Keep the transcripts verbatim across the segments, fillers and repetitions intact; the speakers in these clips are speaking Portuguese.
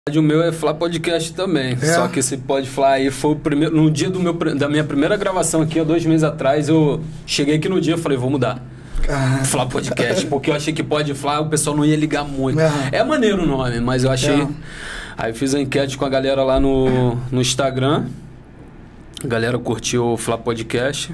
O meu é Flá Podcast também, é. Só que esse Pode Flá aí foi o primeiro, no dia do meu, da minha primeira gravação aqui, há dois meses atrás, eu cheguei aqui no dia e falei, vou mudar. Ah. Flá Podcast, porque eu achei que Pode Flá o pessoal não ia ligar muito. É, é maneiro o nome, mas eu achei... É. Aí eu fiz a enquete com a galera lá no, no Instagram, a galera curtiu o Flá Podcast.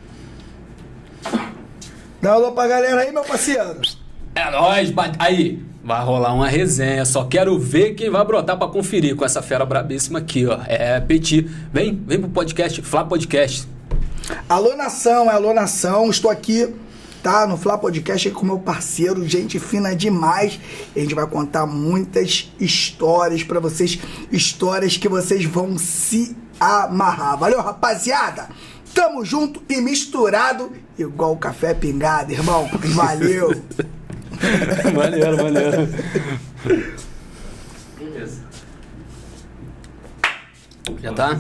Dá um alô pra galera aí, meu parceiro. É nóis, aí... Vai rolar uma resenha, só quero ver quem vai brotar pra conferir com essa fera brabíssima aqui, ó. É Petit. Vem, vem pro podcast, Flá Podcast. Alô, nação, alô, nação. Estou aqui, tá, no Flá Podcast com meu parceiro, gente fina demais. E a gente vai contar muitas histórias pra vocês, histórias que vocês vão se amarrar. Valeu, rapaziada? Tamo junto e misturado, igual o café pingado, irmão. Valeu. Maneiro, maneiro. Beleza. Já tá?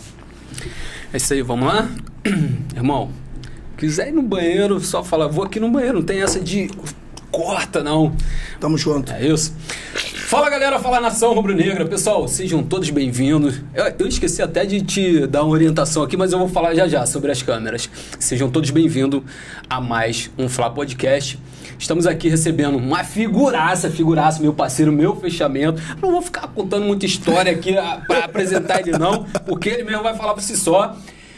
É isso aí, vamos lá? Irmão, quiser ir no banheiro, só fala, vou aqui no banheiro, não tem essa de corta, não. Tamo junto. É isso. Fala, galera, fala, nação rubro-negra. Pessoal, sejam todos bem-vindos. Eu, eu esqueci até de te dar uma orientação aqui, mas eu vou falar já já sobre as câmeras. Sejam todos bem-vindos a mais um Flá Podcast. Estamos aqui recebendo uma figuraça, figuraça, meu parceiro, meu fechamento. Não vou ficar contando muita história aqui para apresentar ele não, porque ele mesmo vai falar por si só.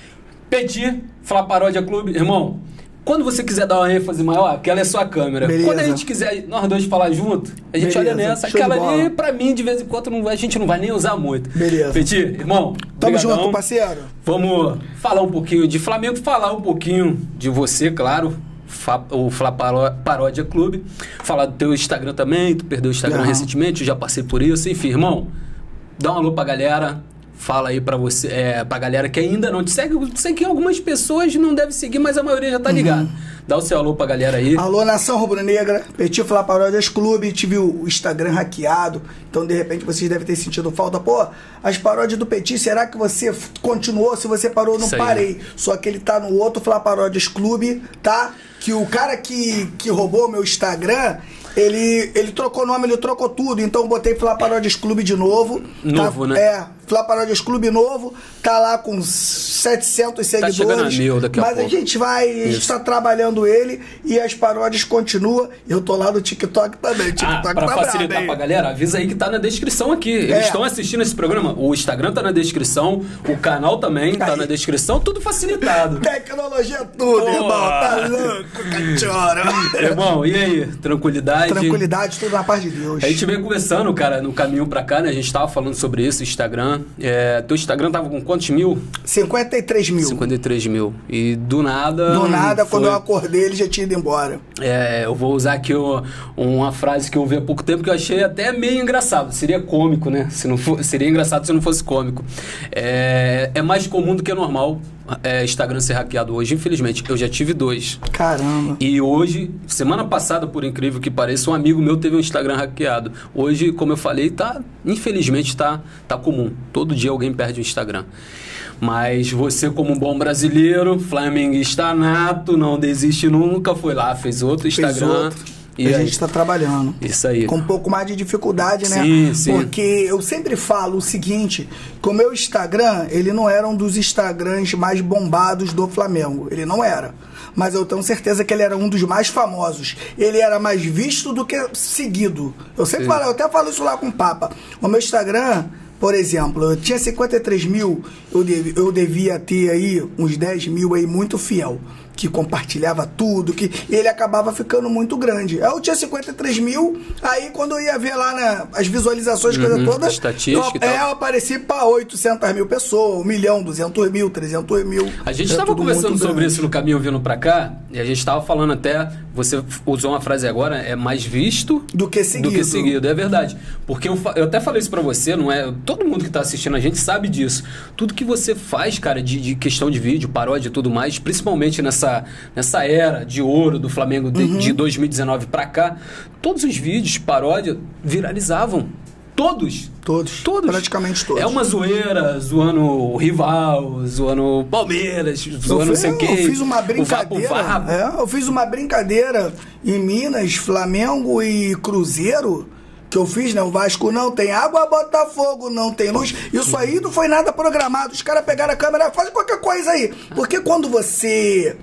Petit, Flá Paródia Clube. Irmão, quando você quiser dar uma ênfase maior, aquela é sua câmera. Beleza. Quando a gente quiser, nós dois falar junto, a gente Beleza. olha nessa. Show aquela ali, pra mim, de vez em quando, não, a gente não vai nem usar muito. Beleza. Petit, irmão, tamo brigadão. junto, parceiro. Vamos falar um pouquinho de Flamengo, falar um pouquinho de você, claro. O Flá Paródia Clube, falar do teu Instagram também, tu perdeu o Instagram uhum. recentemente, eu já passei por isso, enfim, irmão, dá um alô pra galera, fala aí pra você, é, pra galera que ainda não te segue, eu sei que algumas pessoas não devem seguir, mas a maioria já tá ligada. Uhum. Dá o seu alô pra galera aí. Alô, nação rubro-negra, Petit Flá Paródias Clube, tive o Instagram hackeado, então de repente vocês devem ter sentido falta. Pô, as paródias do Petit, será que você continuou? Se você parou, não parei. Só que ele tá no outro Flá Paródias Clube, tá? Que o cara que, que roubou meu Instagram, ele, ele trocou nome, ele trocou tudo, então eu botei Flá Paródias Clube de novo. Novo, tá, né? É, Flá Paródias Clube novo, tá lá com setecentos seguidores. Tá chegando a mil daqui a mas pouco. A gente vai, a gente tá trabalhando ele e as paródias continuam. Eu tô lá no TikTok também, o TikTok ah, pra tá facilitar bravo, pra galera, avisa aí que tá na descrição aqui. Eles estão é. assistindo esse programa, o Instagram tá na descrição, o canal também aí. Tá na descrição, tudo facilitado. Tecnologia é tudo, Pô. irmão, tá louco, cachorro. Irmão, e aí? Tranquilidade? Tranquilidade, tudo na paz de Deus. A gente veio conversando, cara, no caminho pra cá, né? A gente tava falando sobre isso, Instagram. É, teu Instagram tava com quantos mil? cinquenta e três mil. cinquenta e três mil. E do nada... Do nada, foi... quando eu acordei, ele já tinha ido embora. É, eu vou usar aqui o, uma frase que eu ouvi há pouco tempo que eu achei até meio engraçado. Seria cômico, né? Se não for, seria engraçado se não fosse cômico. É, é mais comum do que normal é, Instagram ser hackeado hoje, infelizmente. Eu já tive dois. Caramba. E hoje, semana passada, por incrível que pareça, um amigo meu teve um Instagram hackeado. Hoje, como eu falei, tá, infelizmente tá, tá comum. Todo dia alguém perde o Instagram. Mas você, como um bom brasileiro, flamenguista nato, não desiste nunca, foi lá, fez outro Instagram. Fez outro. E a aí? gente tá trabalhando. Isso aí. Com um pouco mais de dificuldade, né? Sim, sim. Porque eu sempre falo o seguinte, que o meu Instagram, ele não era um dos Instagrams mais bombados do Flamengo. Ele não era. Mas eu tenho certeza que ele era um dos mais famosos. Ele era mais visto do que seguido. Eu sempre falo, eu até falo isso lá com o Papa. O meu Instagram... Por exemplo, eu tinha cinquenta e três mil, eu, dev, eu devia ter aí uns dez mil aí muito fiel, que compartilhava tudo, que ele acabava ficando muito grande. Eu tinha cinquenta e três mil, aí quando eu ia ver lá na, as visualizações, uhum, coisa toda, estatística eu, é, eu apareci para oitocentas mil pessoas, um milhão, duzentos mil, trezentos mil. A gente estava conversando sobre grande. isso no caminho vindo para cá, e a gente estava falando até, você usou uma frase agora, é mais visto do que seguido. Do que seguido, é verdade. Porque eu, eu até falei isso para você, não é... Todo mundo que está assistindo a gente sabe disso. Tudo que você faz, cara, de, de questão de vídeo, paródia e tudo mais, principalmente nessa, nessa era de ouro do Flamengo de, uhum. de dois mil e dezenove para cá, todos os vídeos, paródia, viralizavam. Todos. Todos. Todos. Praticamente todos. É uma zoeira, zoando o rival, zoando o Palmeiras, zoando não sei o quê. Eu fiz uma brincadeira. O vapo, é, eu fiz uma brincadeira em Minas, Flamengo e Cruzeiro, que eu fiz, né? O Vasco não tem água, Botafogo não tem luz. Isso aí não foi nada programado. Os caras pegaram a câmera, faz qualquer coisa aí. Porque quando você,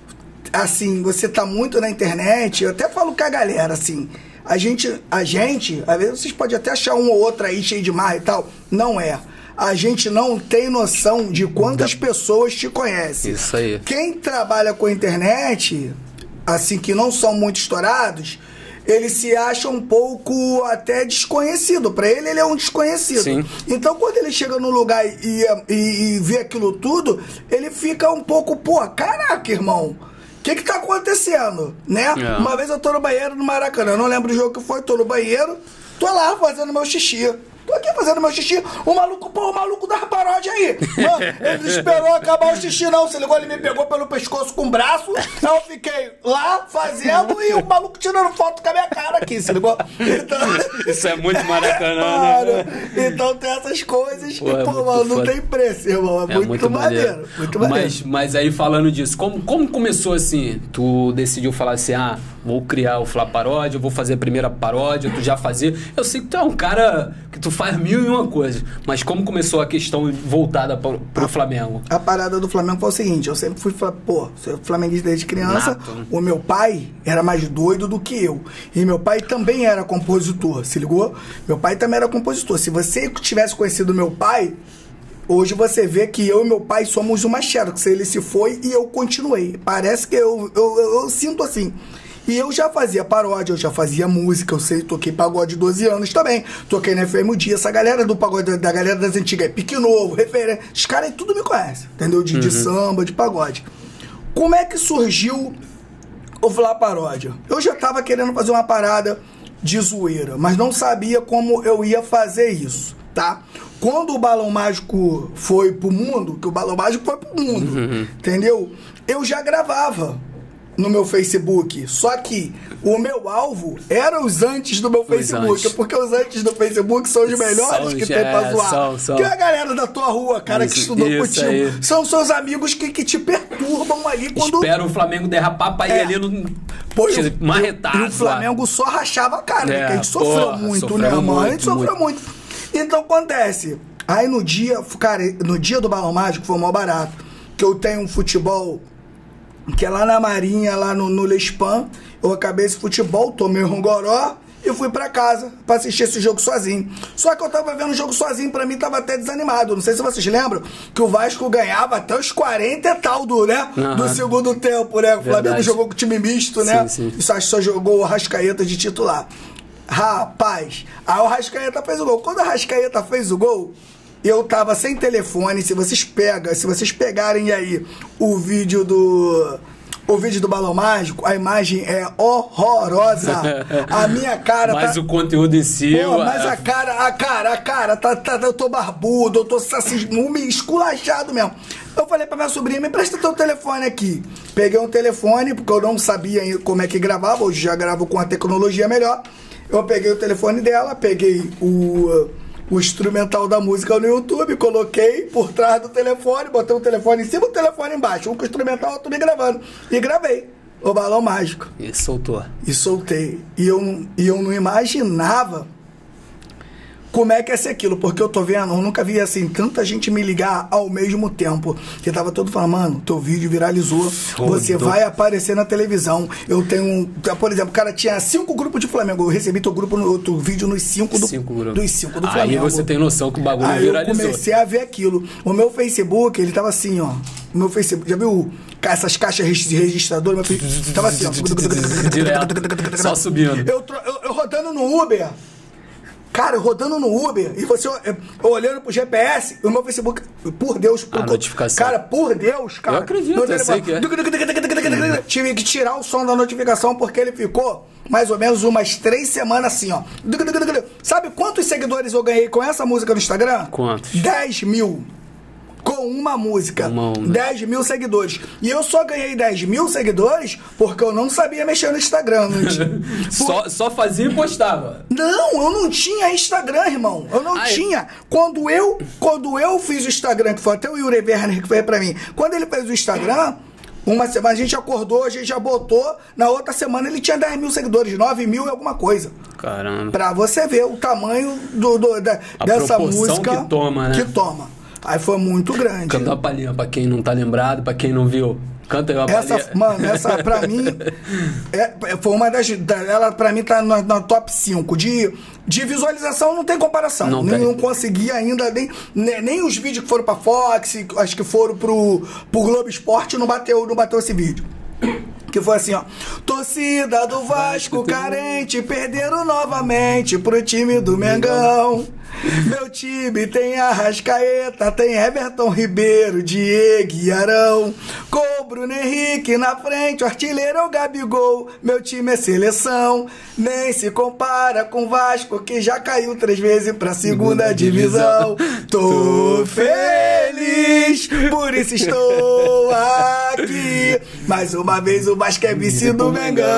assim, você tá muito na internet, eu até falo com a galera, assim, a gente, a gente, às vezes vocês podem até achar um ou outro aí cheio de marra e tal. Não é. A gente não tem noção de quantas pessoas te conhecem. Isso aí. Quem trabalha com a internet, assim, que não são muito estourados, ele se acha um pouco até desconhecido. Pra ele, ele é um desconhecido. Sim. Então, quando ele chega no lugar e, e, e vê aquilo tudo, ele fica um pouco, pô, caraca, irmão, o que que tá acontecendo, né? É. Uma vez eu tô no banheiro no Maracanã, eu não lembro o jogo que foi, tô no banheiro, tô lá fazendo meu xixi. Tô aqui fazendo meu xixi, o maluco, pô, o maluco da paródia aí. Mano, ele não esperou acabar o xixi, não. Se ligou, ele me pegou pelo pescoço com o braço. Eu fiquei lá fazendo e o maluco tirando foto com a minha cara aqui, se ligou? Então... Isso é muito Maracanã, Cara, né? então tem essas coisas que, Pô, é pô, muito mano, não foda. tem preço, irmão. É, É muito, muito maneiro. maneiro. Muito maneiro. Mas, mas aí falando disso, como, como começou assim? Tu decidiu falar assim, ah, vou criar o Fla Paródia, vou fazer a primeira paródia, tu já fazia. Eu sei que tu é um cara que tu faz mil e uma coisas, mas como começou a questão voltada pro, pro Flamengo? A parada do Flamengo foi o seguinte, eu sempre fui, pô, sou flamenguista desde criança, Nato, né? O meu pai era mais doido do que eu, e meu pai também era compositor, se ligou? Meu pai também era compositor. Se você tivesse conhecido meu pai, hoje você vê que eu e meu pai somos uma Xerox, ele se foi e eu continuei. Parece que eu, eu, eu, eu sinto assim. E eu já fazia paródia, eu já fazia música, eu sei, toquei pagode doze anos também. Toquei na F M o Dia, essa galera do pagode, da galera das antigas, é Pique Novo, Referência, os caras aí tudo me conhecem, entendeu? De, uhum. de samba, de pagode. Como é que surgiu o Fla Paródia? Eu já tava querendo fazer uma parada de zoeira, mas não sabia como eu ia fazer isso, tá? Quando o Balão Mágico foi pro mundo, que o Balão Mágico foi pro mundo, uhum. entendeu? Eu já gravava no meu Facebook, só que o meu alvo era os antes do meu os Facebook, antes. Porque os antes do Facebook são os melhores são, que tem é, pra zoar. São, são. Que é a galera da tua rua, cara, isso, que estudou isso contigo. Aí. São seus amigos que, que te perturbam ali quando... Espera o Flamengo derrapar pra ir é. ali no... Pô, marretado. E o Flamengo lá. Só rachava a cara, é, né? Que a gente sofreu porra, muito, né, mano? A gente sofreu muito. muito. Então, acontece. Aí no dia, cara, no dia do Balão Mágico foi o maior barato, que eu tenho um futebol... que é lá na Marinha, lá no, no Lespan, eu acabei esse futebol, tomei um goró e fui pra casa pra assistir esse jogo sozinho. Só que eu tava vendo o jogo sozinho, pra mim tava até desanimado. Não sei se vocês lembram que o Vasco ganhava até os quarenta e tal do, né? Uhum. Do segundo tempo, né? O Flamengo Verdade. Jogou com time misto, né? Sim, sim. Isso acho que só jogou o Arrascaeta de titular. Rapaz, aí o Arrascaeta fez o gol. Quando o Arrascaeta fez o gol, eu tava sem telefone. Se vocês pegam, se vocês pegarem aí o vídeo do o vídeo do Balão Mágico, a imagem é horrorosa. A minha cara mas tá... o conteúdo em si... Pô, mas a cara, a cara, a cara, tá, tá, eu tô barbudo, eu tô assim, esculachado mesmo. Eu falei pra minha sobrinha, me presta teu telefone aqui. Peguei um telefone, porque eu não sabia como é que gravava, hoje já gravo com a tecnologia melhor. Eu peguei o telefone dela, peguei o... o instrumental da música no YouTube, coloquei por trás do telefone, botei o telefone em cima do telefone embaixo, um com o instrumental, outro me gravando. E gravei o Balão Mágico. E soltou. E soltei. E eu, e eu não imaginava como é que ia ser aquilo, porque eu tô vendo, eu nunca vi assim, tanta gente me ligar ao mesmo tempo, que tava todo falando, mano, teu vídeo viralizou, Rodou. Você vai aparecer na televisão, eu tenho, por exemplo, o cara tinha cinco grupos de Flamengo, eu recebi teu grupo no outro vídeo nos cinco do, cinco dos cinco do Flamengo. Aí você tem noção que o bagulho aí viralizou. Eu comecei a ver aquilo, o meu Facebook, ele tava assim, ó, o meu Facebook, já viu essas caixas de registrador, meu Facebook, tava assim, ó. Direto, só subindo. Eu, eu, eu rodando no Uber, cara, rodando no Uber, e você eu, olhando pro G P S, o meu Facebook, por Deus... A por, notificação. Cara, por Deus, cara... Eu acredito, eu sei que é. Tive que tirar o som da notificação, porque ele ficou mais ou menos umas três semanas assim, ó. Sabe quantos seguidores eu ganhei com essa música no Instagram? Quantos? dez mil. Com uma música, uma dez mil seguidores. E eu só ganhei dez mil seguidores porque eu não sabia mexer no Instagram. Não tinha... Por... só, só fazia e postava. Não, eu não tinha Instagram, irmão. Eu não Ai. tinha. Quando eu, quando eu fiz o Instagram, que foi até o Yuri Werner que veio pra mim, quando ele fez o Instagram, Uma semana a gente acordou, a gente já botou, na outra semana ele tinha dez mil seguidores, nove mil e alguma coisa. Caramba. Pra você ver o tamanho do, do, da, A dessa proporção música que toma, né? que toma. Aí foi muito grande. Canta uma palhinha pra quem não tá lembrado, pra quem não viu. Canta aí uma Essa, palhinha. mano, essa pra mim é, foi uma das. Ela pra mim tá na, na top cinco. De, de visualização não tem comparação. Não nem, tem. não consegui ainda, nem, nem, nem os vídeos que foram pra Fox, acho que foram pro, pro Globo Esporte, não bateu, não bateu esse vídeo. Que foi assim, ó. Torcida do Vasco carente, perderam novamente pro time do Mengão. Meu time tem Arrascaeta, tem Everton Ribeiro, Diego e Arão. Com o Bruno Henrique na frente, o artilheiro é o Gabigol. Meu time é seleção, nem se compara com o Vasco, que já caiu três vezes pra segunda divisão. Tô feliz, por isso estou aqui. Mais uma vez o Vasco é vice do Mengão.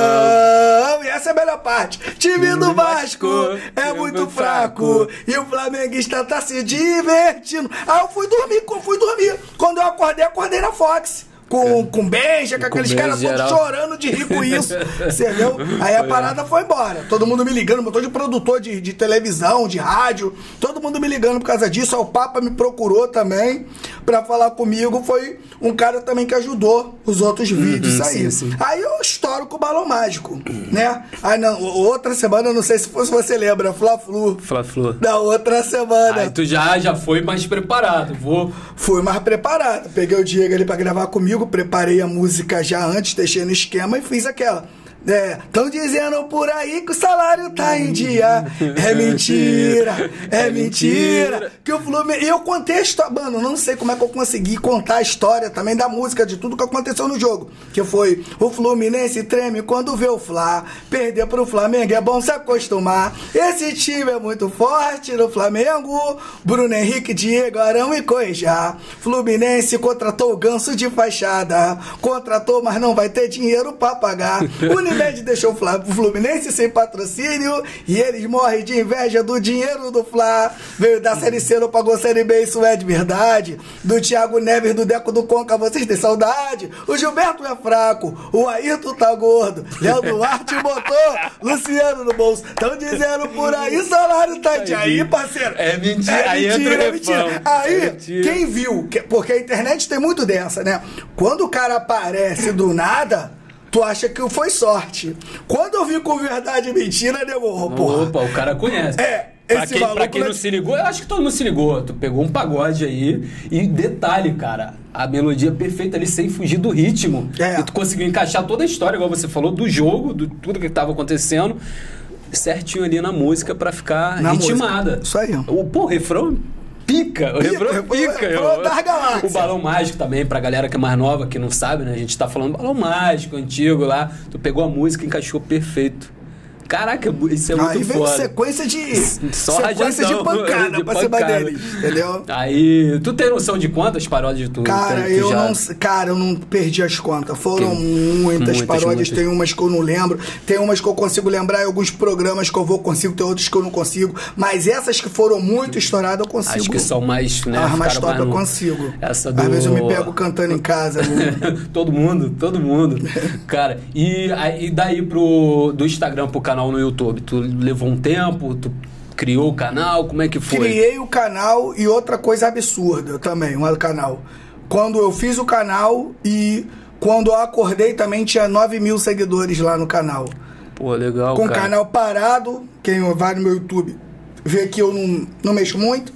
E essa é a melhor parte. Time do Vasco é muito fraco e o flamenguista tá se divertindo. Aí eu fui dormir, fui dormir. Quando eu acordei, acordei na Fox. Com, com beija, com aqueles caras todos chorando de rir com isso. Você viu? Aí a parada foi embora. Todo mundo me ligando, um montão de produtor de, de televisão, de rádio. Todo mundo me ligando por causa disso. Aí o Papa me procurou também pra falar comigo. Foi um cara também que ajudou os outros vídeos Uhum, aí. sim, sim. Aí eu estouro com o Balão Mágico, né? Aí na outra semana, eu não sei se fosse você lembra, Fla-Flu. Fla-Flu. Da outra semana. Aí tu já, já foi mais preparado. Vou... Fui mais preparado. Peguei o Diego ali pra gravar comigo, preparei a música já antes, deixei no esquema e fiz aquela. É, tão dizendo por aí que o salário tá em dia. É mentira, é mentira. Que o Fluminense. E eu contei a história. Mano, não sei como é que eu consegui contar a história também da música, de tudo que aconteceu no jogo. Que foi: o Fluminense treme quando vê o Fla. Perder pro Flamengo é bom se acostumar. Esse time é muito forte no Flamengo. Bruno Henrique, Diego, Arão e Cuejá. Fluminense contratou o Ganso de fachada. Contratou, mas não vai ter dinheiro pra pagar. O Unimed deixou o Fluminense sem patrocínio e eles morrem de inveja do dinheiro do Fla. Veio da Série C, não pagou Série B, isso é de verdade. Do Thiago Neves, do Deco do Conca, vocês têm saudade. O Gilberto é fraco, o Ayrton tá gordo. Léo Duarte botou Luciano no bolso. Tão dizendo por aí, salário tá de aí, parceiro. É mentira, é aí mentira, entra o é mentira. refrão. Aí, É mentira. quem viu, porque a internet tem muito dessa, né? Quando o cara aparece do nada, tu acha que foi sorte. Quando eu vi com verdade e mentira, nego, porra. Opa, o cara conhece. É, Pra esse quem, maluco pra quem não é- se ligou, eu acho que todo mundo se ligou. Tu pegou um pagode aí e detalhe, cara, a melodia perfeita ali sem fugir do ritmo. É. E tu conseguiu encaixar toda a história, igual você falou, do jogo, de tudo que tava acontecendo, certinho ali na música pra ficar Na ritmada. música. Isso aí. O, pô, o refrão pica, o refrão refrão- pica. refrão eu- das galáxias. O Balão Mágico também, pra galera que é mais nova, que não sabe, né? A gente tá falando Balão Mágico, antigo lá. Tu pegou a música e encaixou perfeito. Caraca, isso é muito Aí veio foda. sequência de Só sequência de rajadão, pancada de pra cima pancada. dele, entendeu? Aí, tu tem noção de quantas paródias tu Cara, tem, tu eu já... não, cara, eu não perdi as contas. Foram Tem muitas, muitas, paródias, muitas. tem umas que eu não lembro, tem umas que eu consigo lembrar, e alguns programas que eu vou consigo, tem outros que eu não consigo. Mas essas que foram muito estouradas, eu consigo. Acho que são mais, né? As mais ficaram top eu no- consigo. Essa do... Às vezes eu me pego cantando em casa. no- todo mundo, todo mundo. Cara, e, aí- e daí pro, do Instagram pro canal no YouTube? Tu levou um tempo? Tu criou o canal? Como é que foi? Criei o canal e outra coisa absurda também, um canal. Quando eu fiz o canal e quando eu acordei também tinha nove mil seguidores lá no canal. Pô, legal, Com o cara. canal parado, quem vai no meu YouTube vê que eu não, não mexo muito.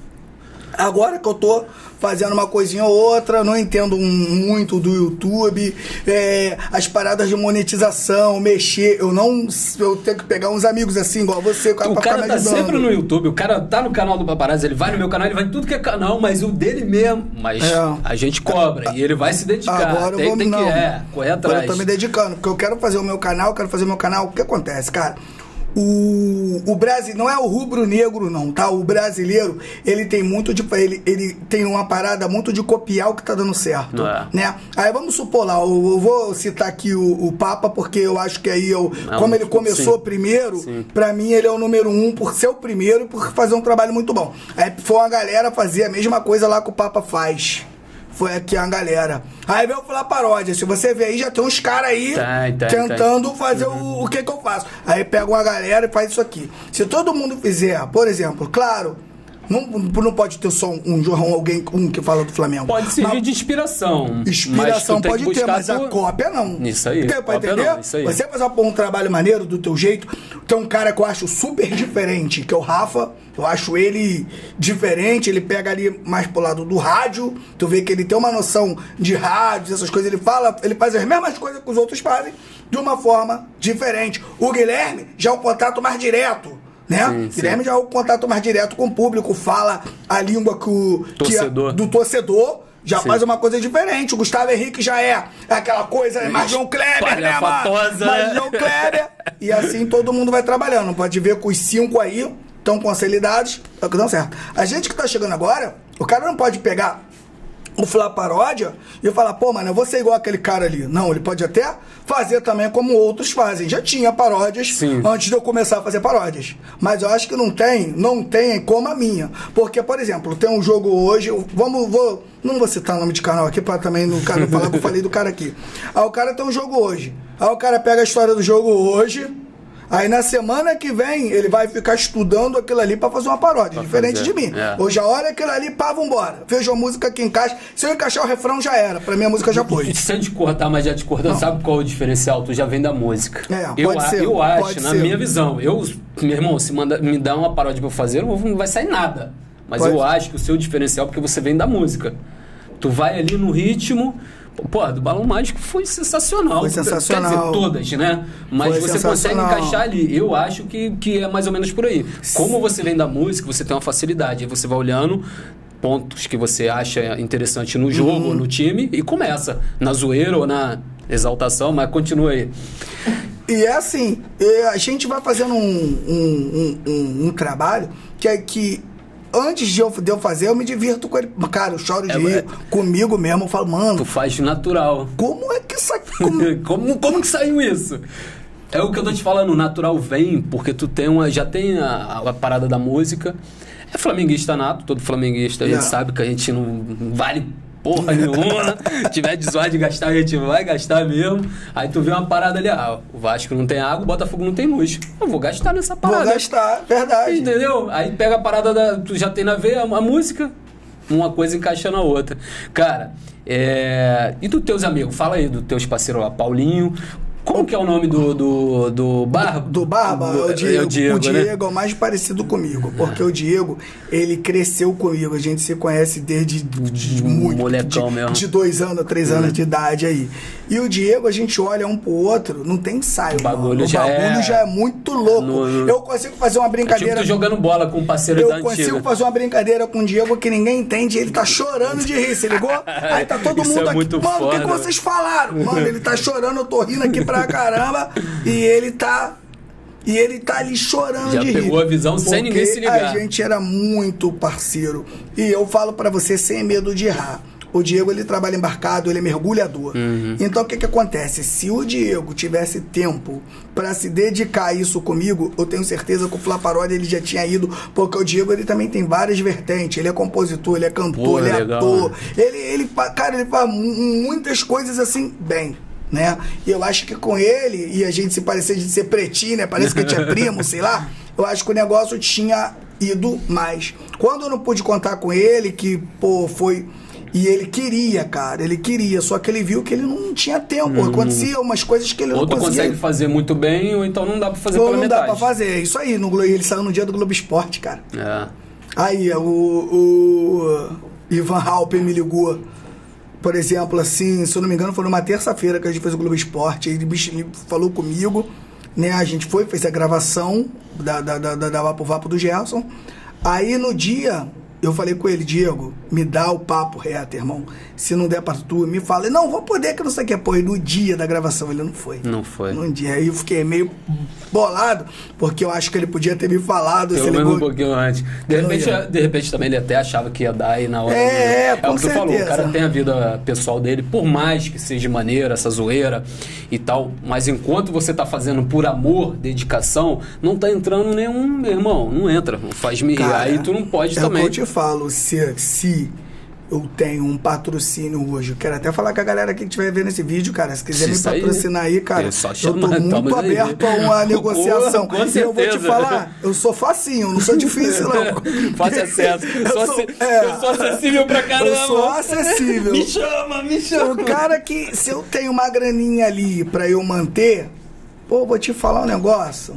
Agora que eu tô fazendo uma coisinha ou outra, não entendo muito do YouTube, é, as paradas de monetização, mexer, eu não, eu tenho que pegar uns amigos assim, igual você, O pra cara ficar me tá ajudando. sempre no YouTube, o cara tá no canal do Paparazzi, ele vai no meu canal, ele vai em tudo que é canal, mas o dele mesmo, mas É. a gente cobra, e ele vai se dedicar. Agora tem, eu vou, tem não. que é, correr Agora atrás. eu tô me dedicando, porque eu quero fazer o meu canal, quero fazer o meu canal. O que acontece, cara? O, o Brasil não é o rubro-negro, não, tá? O brasileiro, ele tem muito de. Ele, ele tem uma parada muito de copiar o que tá dando certo. É. Né? Aí vamos supor lá, eu, eu vou citar aqui o, o Papa, porque eu acho que aí eu. Não, como ele começou sim. primeiro, Sim. pra mim ele é o número um por ser o primeiro e por fazer um trabalho muito bom. Aí foi uma galera fazer a mesma coisa lá que o Papa faz. foi aqui a galera. Aí veio falar paródia. Se você ver aí, já tem uns caras aí tem, tem, tentando tem. fazer uhum. o, o que que eu faço. Aí pega uma galera e faz isso aqui. Se todo mundo fizer, por exemplo, claro, não, não pode ter só um João, alguém um que fala do Flamengo. Pode servir mas, de inspiração. Inspiração mas pode ter, mas tu... a cópia não. Isso aí. Porque, pra entender? Não, isso aí. Você fazer um trabalho maneiro do teu jeito. Tem um cara que eu acho super diferente, que é o Rafa. Eu acho ele diferente. Ele pega ali mais pro lado do rádio. Tu vê que ele tem uma noção de rádio, essas coisas. Ele fala, ele faz as mesmas coisas que os outros fazem, de uma forma diferente. O Guilherme já é um contato mais direto. Né? Sim, sim. Guilherme já é o contato mais direto com o público, fala a língua que o, torcedor. Que é do torcedor, já sim. faz uma coisa diferente. O Gustavo Henrique já é aquela coisa, mais João Kleber, né, mano? Mais João Kleber. E assim todo mundo vai trabalhando. Pode ver que os cinco aí estão consolidados, é o que dão certo. A gente que tá chegando agora, o cara não pode pegar o Flá Paródia e falar, pô, mano, eu vou ser igual aquele cara ali. Não, ele pode até fazer também como outros fazem. Já tinha paródias Sim. antes de eu começar a fazer paródias. Mas eu acho que não tem, não tem como a minha. Porque, por exemplo, tem um jogo hoje, vamos, vou, não vou citar o nome de canal aqui pra também não, cara, não falar que eu falei do cara aqui. Aí o cara tem um jogo hoje. Aí o cara pega a história do jogo hoje. Aí na semana que vem, ele vai ficar estudando aquilo ali pra fazer uma paródia, pra diferente fazer. de mim. É. Hoje a hora aquilo ali, pá, vambora. Vejo a música que encaixa. Se eu encaixar o refrão, já era. Pra mim a música já foi. Sem te cortar, mas já te cortando, sabe qual é o diferencial? Tu já vem da música. É, eu, pode ser. Eu acho, pode na ser. minha visão, eu, meu irmão, se manda, me dá uma paródia pra eu fazer, não vai sair nada. Mas pode. eu acho que o seu diferencial é porque você vem da música. Tu vai ali no ritmo... Pô, do Balão Mágico foi sensacional. Foi sensacional. Quer dizer, todas, né? Mas foi você consegue encaixar ali. Eu acho que, que é mais ou menos por aí. Como você vem da música, você tem uma facilidade. Aí você vai olhando pontos que você acha interessante no jogo uhum. ou no time e começa. Na zoeira ou na exaltação, mas continua aí. E é assim, a gente vai fazendo um, um, um, um, um trabalho que é que antes de eu, de eu fazer, eu me divirto com ele. Cara, eu choro de é, rir é... comigo mesmo. Eu falo, mano... Tu faz natural. Como é que isso aqui... Como... como, como que saiu isso? É o que eu tô te falando. O natural vem porque tu tem uma, já tem a, a parada da música. É flamenguista nato. Todo flamenguista, a gente é. sabe que a gente não vale porra nenhuma. Se tiver de zoar de gastar, a gente vai gastar mesmo. Aí tu vê uma parada ali, ah, o Vasco não tem água, o Botafogo não tem luz. Eu vou gastar nessa parada. Vou gastar, verdade. Entendeu? Aí pega a parada da... Tu já tem na veia a, a música, uma coisa encaixa na outra. Cara, é... E dos teus amigos? Fala aí dos teus parceiros lá, Paulinho... Como que é o nome do, do, do Barba? Do, do Barba? Do, é o Diego. É o Diego, o Diego né? é o mais parecido comigo, porque é. o Diego, ele cresceu comigo. A gente se conhece desde de muito, molecão de, mesmo. de dois anos, três anos uhum. de idade aí. E o Diego, a gente olha um pro outro, não tem ensaio. O bagulho, mano. já, o bagulho é... já é muito louco. No, no... Eu consigo fazer uma brincadeira... É tipo tu jogando bola com um parceiro eu da antiga. Eu consigo fazer uma brincadeira com o Diego que ninguém entende, ele tá chorando de rir, se ligou? Aí tá todo Isso mundo é aqui, muito mano, o que, que foda. vocês falaram? Mano, ele tá chorando, eu tô rindo aqui pra caramba. E ele tá E ele tá ali chorando Já de rir. Já pegou a visão sem ninguém se ligar. A gente era muito parceiro. E eu falo pra você sem medo de errar. O Diego, ele trabalha embarcado, ele é mergulhador. Uhum. Então, o que que acontece? Se o Diego tivesse tempo pra se dedicar a isso comigo, eu tenho certeza que o Flá Paródia ele já tinha ido, porque o Diego, ele também tem várias vertentes. Ele é compositor, ele é cantor, Pô, ele é legal, ator. Né? Ele, ele, cara, ele faz muitas coisas assim, bem. Né? E eu acho que com ele, e a gente se parecia de ser pretinho, né? Parece que a gente é primo, sei lá. Eu acho que o negócio tinha ido mais. Quando eu não pude contar com ele, que, pô, foi... E ele queria, cara, ele queria, só que ele viu que ele não tinha tempo. Hum. Acontecia umas coisas que ele ou não tu conseguia. consegue fazer muito bem, ou então não dá pra fazer ou pela não metade. dá pra fazer, isso aí. No Globo, ele saiu no dia do Globo Esporte, cara. É. Aí, o, o Ivan Halper me ligou. Por exemplo, assim, se eu não me engano, foi numa terça-feira que a gente fez o Globo Esporte. Ele, ele falou comigo, né? A gente foi, fez a gravação da, da, da, da Vapo Vapo do Gerson. Aí no dia, eu falei com ele, Diego, me dá o papo reto, irmão. Se não der pra tu, me fala. Não, vou poder que não sei o que. Pô, e no dia da gravação ele não foi. Não foi. No dia. Aí eu fiquei meio bolado, porque eu acho que ele podia ter me falado. Pelo menos um pouquinho antes. De repente, de repente também ele até achava que ia dar aí na hora. É, é, com É o que tu certeza. falou, o cara tem a vida pessoal dele, por mais que seja maneira, essa zoeira e tal, mas enquanto você tá fazendo por amor, dedicação, não tá entrando nenhum, meu irmão, não entra, não faz me rir. Aí tu não pode é também. É o que eu te falo, se... se eu tenho um patrocínio hoje. Eu quero até falar com a galera aqui que estiver vendo esse vídeo, cara. Se quiser Isso me patrocinar aí, aí cara, é só eu chamar, tô muito aberto aí. a uma negociação. Com, com e eu vou te falar, eu sou facinho, não sou difícil, não. Fácil acesso. Eu sou, sou, é, eu sou acessível pra caramba. Eu sou acessível. Me chama, me chama. O cara que, se eu tenho uma graninha ali pra eu manter, pô, vou te falar um negócio.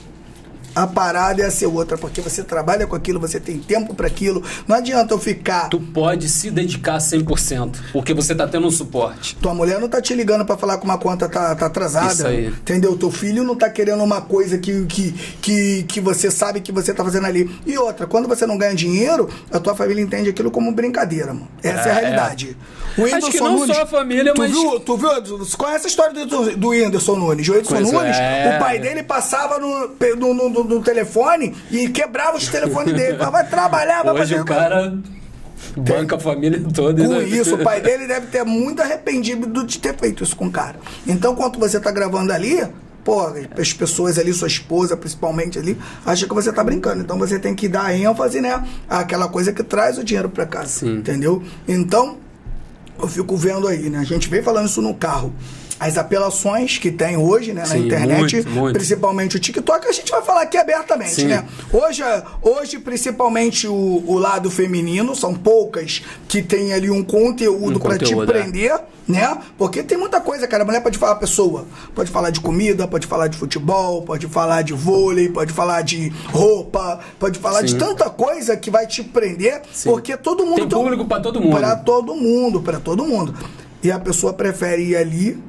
A parada é a ser outra, porque você trabalha com aquilo, você tem tempo para aquilo. Não adianta eu ficar... Tu pode se dedicar cem por cento, porque você tá tendo um suporte. Tua mulher não tá te ligando para falar que uma conta tá, tá atrasada. Isso aí. Entendeu? Teu filho não tá querendo uma coisa que, que, que, que você sabe que você tá fazendo ali. E outra, quando você não ganha dinheiro, a tua família entende aquilo como brincadeira, mano. Essa é, é a realidade. É. O Acho que não Nunes, só a família, tu mas... Viu, tu viu? Você conhece a história do, do Whindersson Nunes? O Whindersson Nunes, é. o pai dele passava no, no, no, no telefone e quebrava os telefones dele. Vai trabalhar, vai Hoje fazer... o cara banca a família toda. Com isso, o pai dele deve ter muito arrependido de ter feito isso com o cara. Então, quando você tá gravando ali, pô, as pessoas ali, sua esposa principalmente ali, acham que você tá brincando. Então, você tem que dar ênfase, né? Àquela coisa que traz o dinheiro pra casa. Sim. Entendeu? Então, eu fico vendo aí, né? A gente vem falando isso no carro. As apelações que tem hoje, né, na Sim, internet, muito, muito. principalmente o TikTok, a gente vai falar aqui abertamente, Sim. né? Hoje, hoje principalmente o, o lado feminino, são poucas que tem ali um conteúdo um para te prender, é. né? Porque tem muita coisa, cara. A mulher pode falar a pessoa, pode falar de comida, pode falar de futebol, pode falar de vôlei, pode falar de roupa, pode falar Sim. de tanta coisa que vai te prender, Sim. porque todo mundo... Tem público para todo mundo. Para todo mundo, para todo mundo. E a pessoa prefere ir ali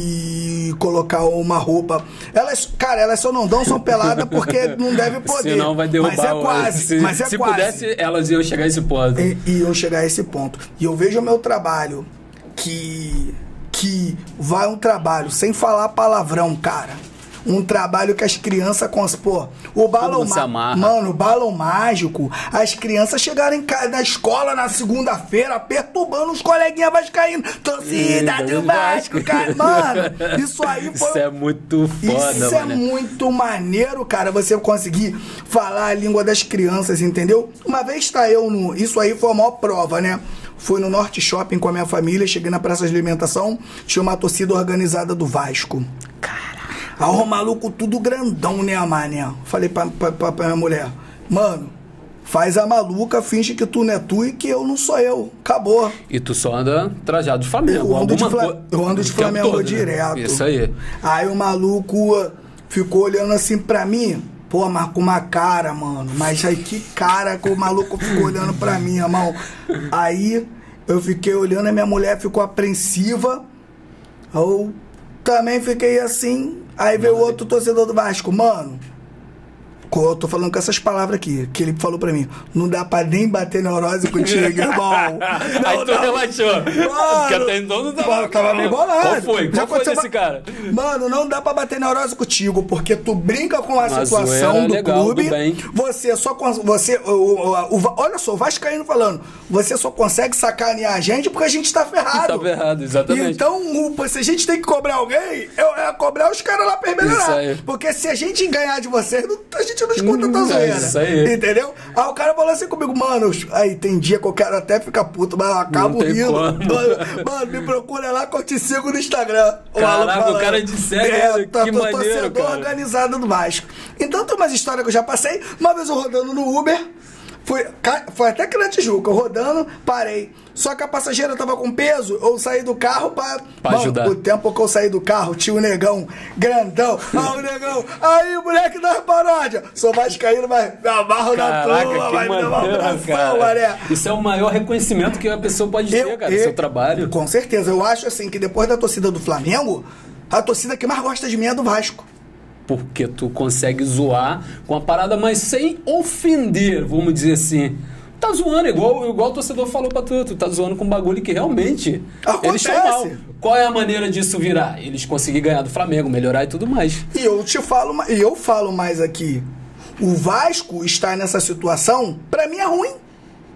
e colocar uma roupa. Elas, cara, elas só não dão, são peladas porque não deve poder. Senão vai derrubar. Mas é quase. Se, mas é se quase. pudesse, elas iam chegar a esse ponto. E, iam chegar a esse ponto. E eu vejo o meu trabalho que, que vai um trabalho sem falar palavrão, cara. Um trabalho que as crianças... Pô, o balão... Mano, o balão mágico, as crianças chegaram em casa, na escola na segunda-feira, perturbando os coleguinhas vascaínos. Torcida do Vasco, cara. Mano, isso aí foi... Isso é muito foda, Isso mano. é muito maneiro, cara, você conseguir falar a língua das crianças, entendeu? Uma vez tá eu no... Isso aí foi a maior prova, né? Fui no Norte Shopping com a minha família, cheguei na praça de alimentação, tinha uma torcida organizada do Vasco. Cara... Ah, o maluco tudo grandão, né, mané? Falei pra, pra, pra, pra minha mulher, mano, faz a maluca, finge que tu não é tu e que eu não sou eu. Acabou. E tu só anda trajado de Flamengo. Eu ando de, Fla... co... eu ando de Flamengo todo, direto. Né? Isso aí. Aí o maluco ficou olhando assim pra mim. Pô, marcou uma cara, mano. Mas aí que cara que o maluco ficou olhando pra mim, irmão. Aí eu fiquei olhando, a minha mulher ficou apreensiva. Eu também fiquei assim. Aí veio outro torcedor do Vasco, mano, eu tô falando com essas palavras aqui, que ele falou pra mim, não dá pra nem bater neurose contigo, irmão. Não, aí tu não. relaxou. Mano, porque até então não tava... Tava meio bolado. Qual foi? Qual foi desse cara? Mano, não dá pra bater neurose contigo, porque tu brinca com a Uma situação do legal, clube, do bem. Você só... Você, o, o, o, olha só, o Vascaíno falando, você só consegue sacanear a gente porque a gente tá ferrado. Tá ferrado, exatamente. Então, o, se a gente tem que cobrar alguém, eu, é cobrar os caras lá pra melhorar. Porque se a gente ganhar de vocês, a gente não escuta tua zoeira. É isso aí. Entendeu? Aí o cara falou assim comigo, mano, aí tem dia que eu quero até ficar puto, mas eu acabo rindo. Mano, mano, me procura lá que eu te sigo no Instagram. Caraca, o cara de sério, é, tá, que tô maneiro, torcedor cara. organizado do Vasco. Então tem umas histórias que eu já passei. Uma vez eu rodando no Uber, fui, foi até aqui na Tijuca, eu rodando, parei. Só que a passageira tava com peso, eu saí do carro pra... Pra mano, ajudar. O tempo que eu saí do carro, tinha o negão grandão. Ah, o negão, aí, moleque das paródias. Sou vascaíno, mas me amarro na turma, vai me dar um abração, mané. Isso é o maior reconhecimento que a pessoa pode eu, ter, cara, do seu trabalho. Com certeza. Eu acho, assim, que depois da torcida do Flamengo, a torcida que mais gosta de mim é do Vasco. Porque tu consegue zoar com a parada, mas sem ofender, vamos dizer assim. Tá zoando, igual, igual o torcedor falou pra tu, tu tá zoando com um bagulho que realmente acontece. Eles estão mal. Qual é a maneira disso virar? Eles conseguirem ganhar do Flamengo, melhorar e tudo mais. E eu te falo, e eu falo mais aqui, o Vasco estar nessa situação, pra mim é ruim. Não é,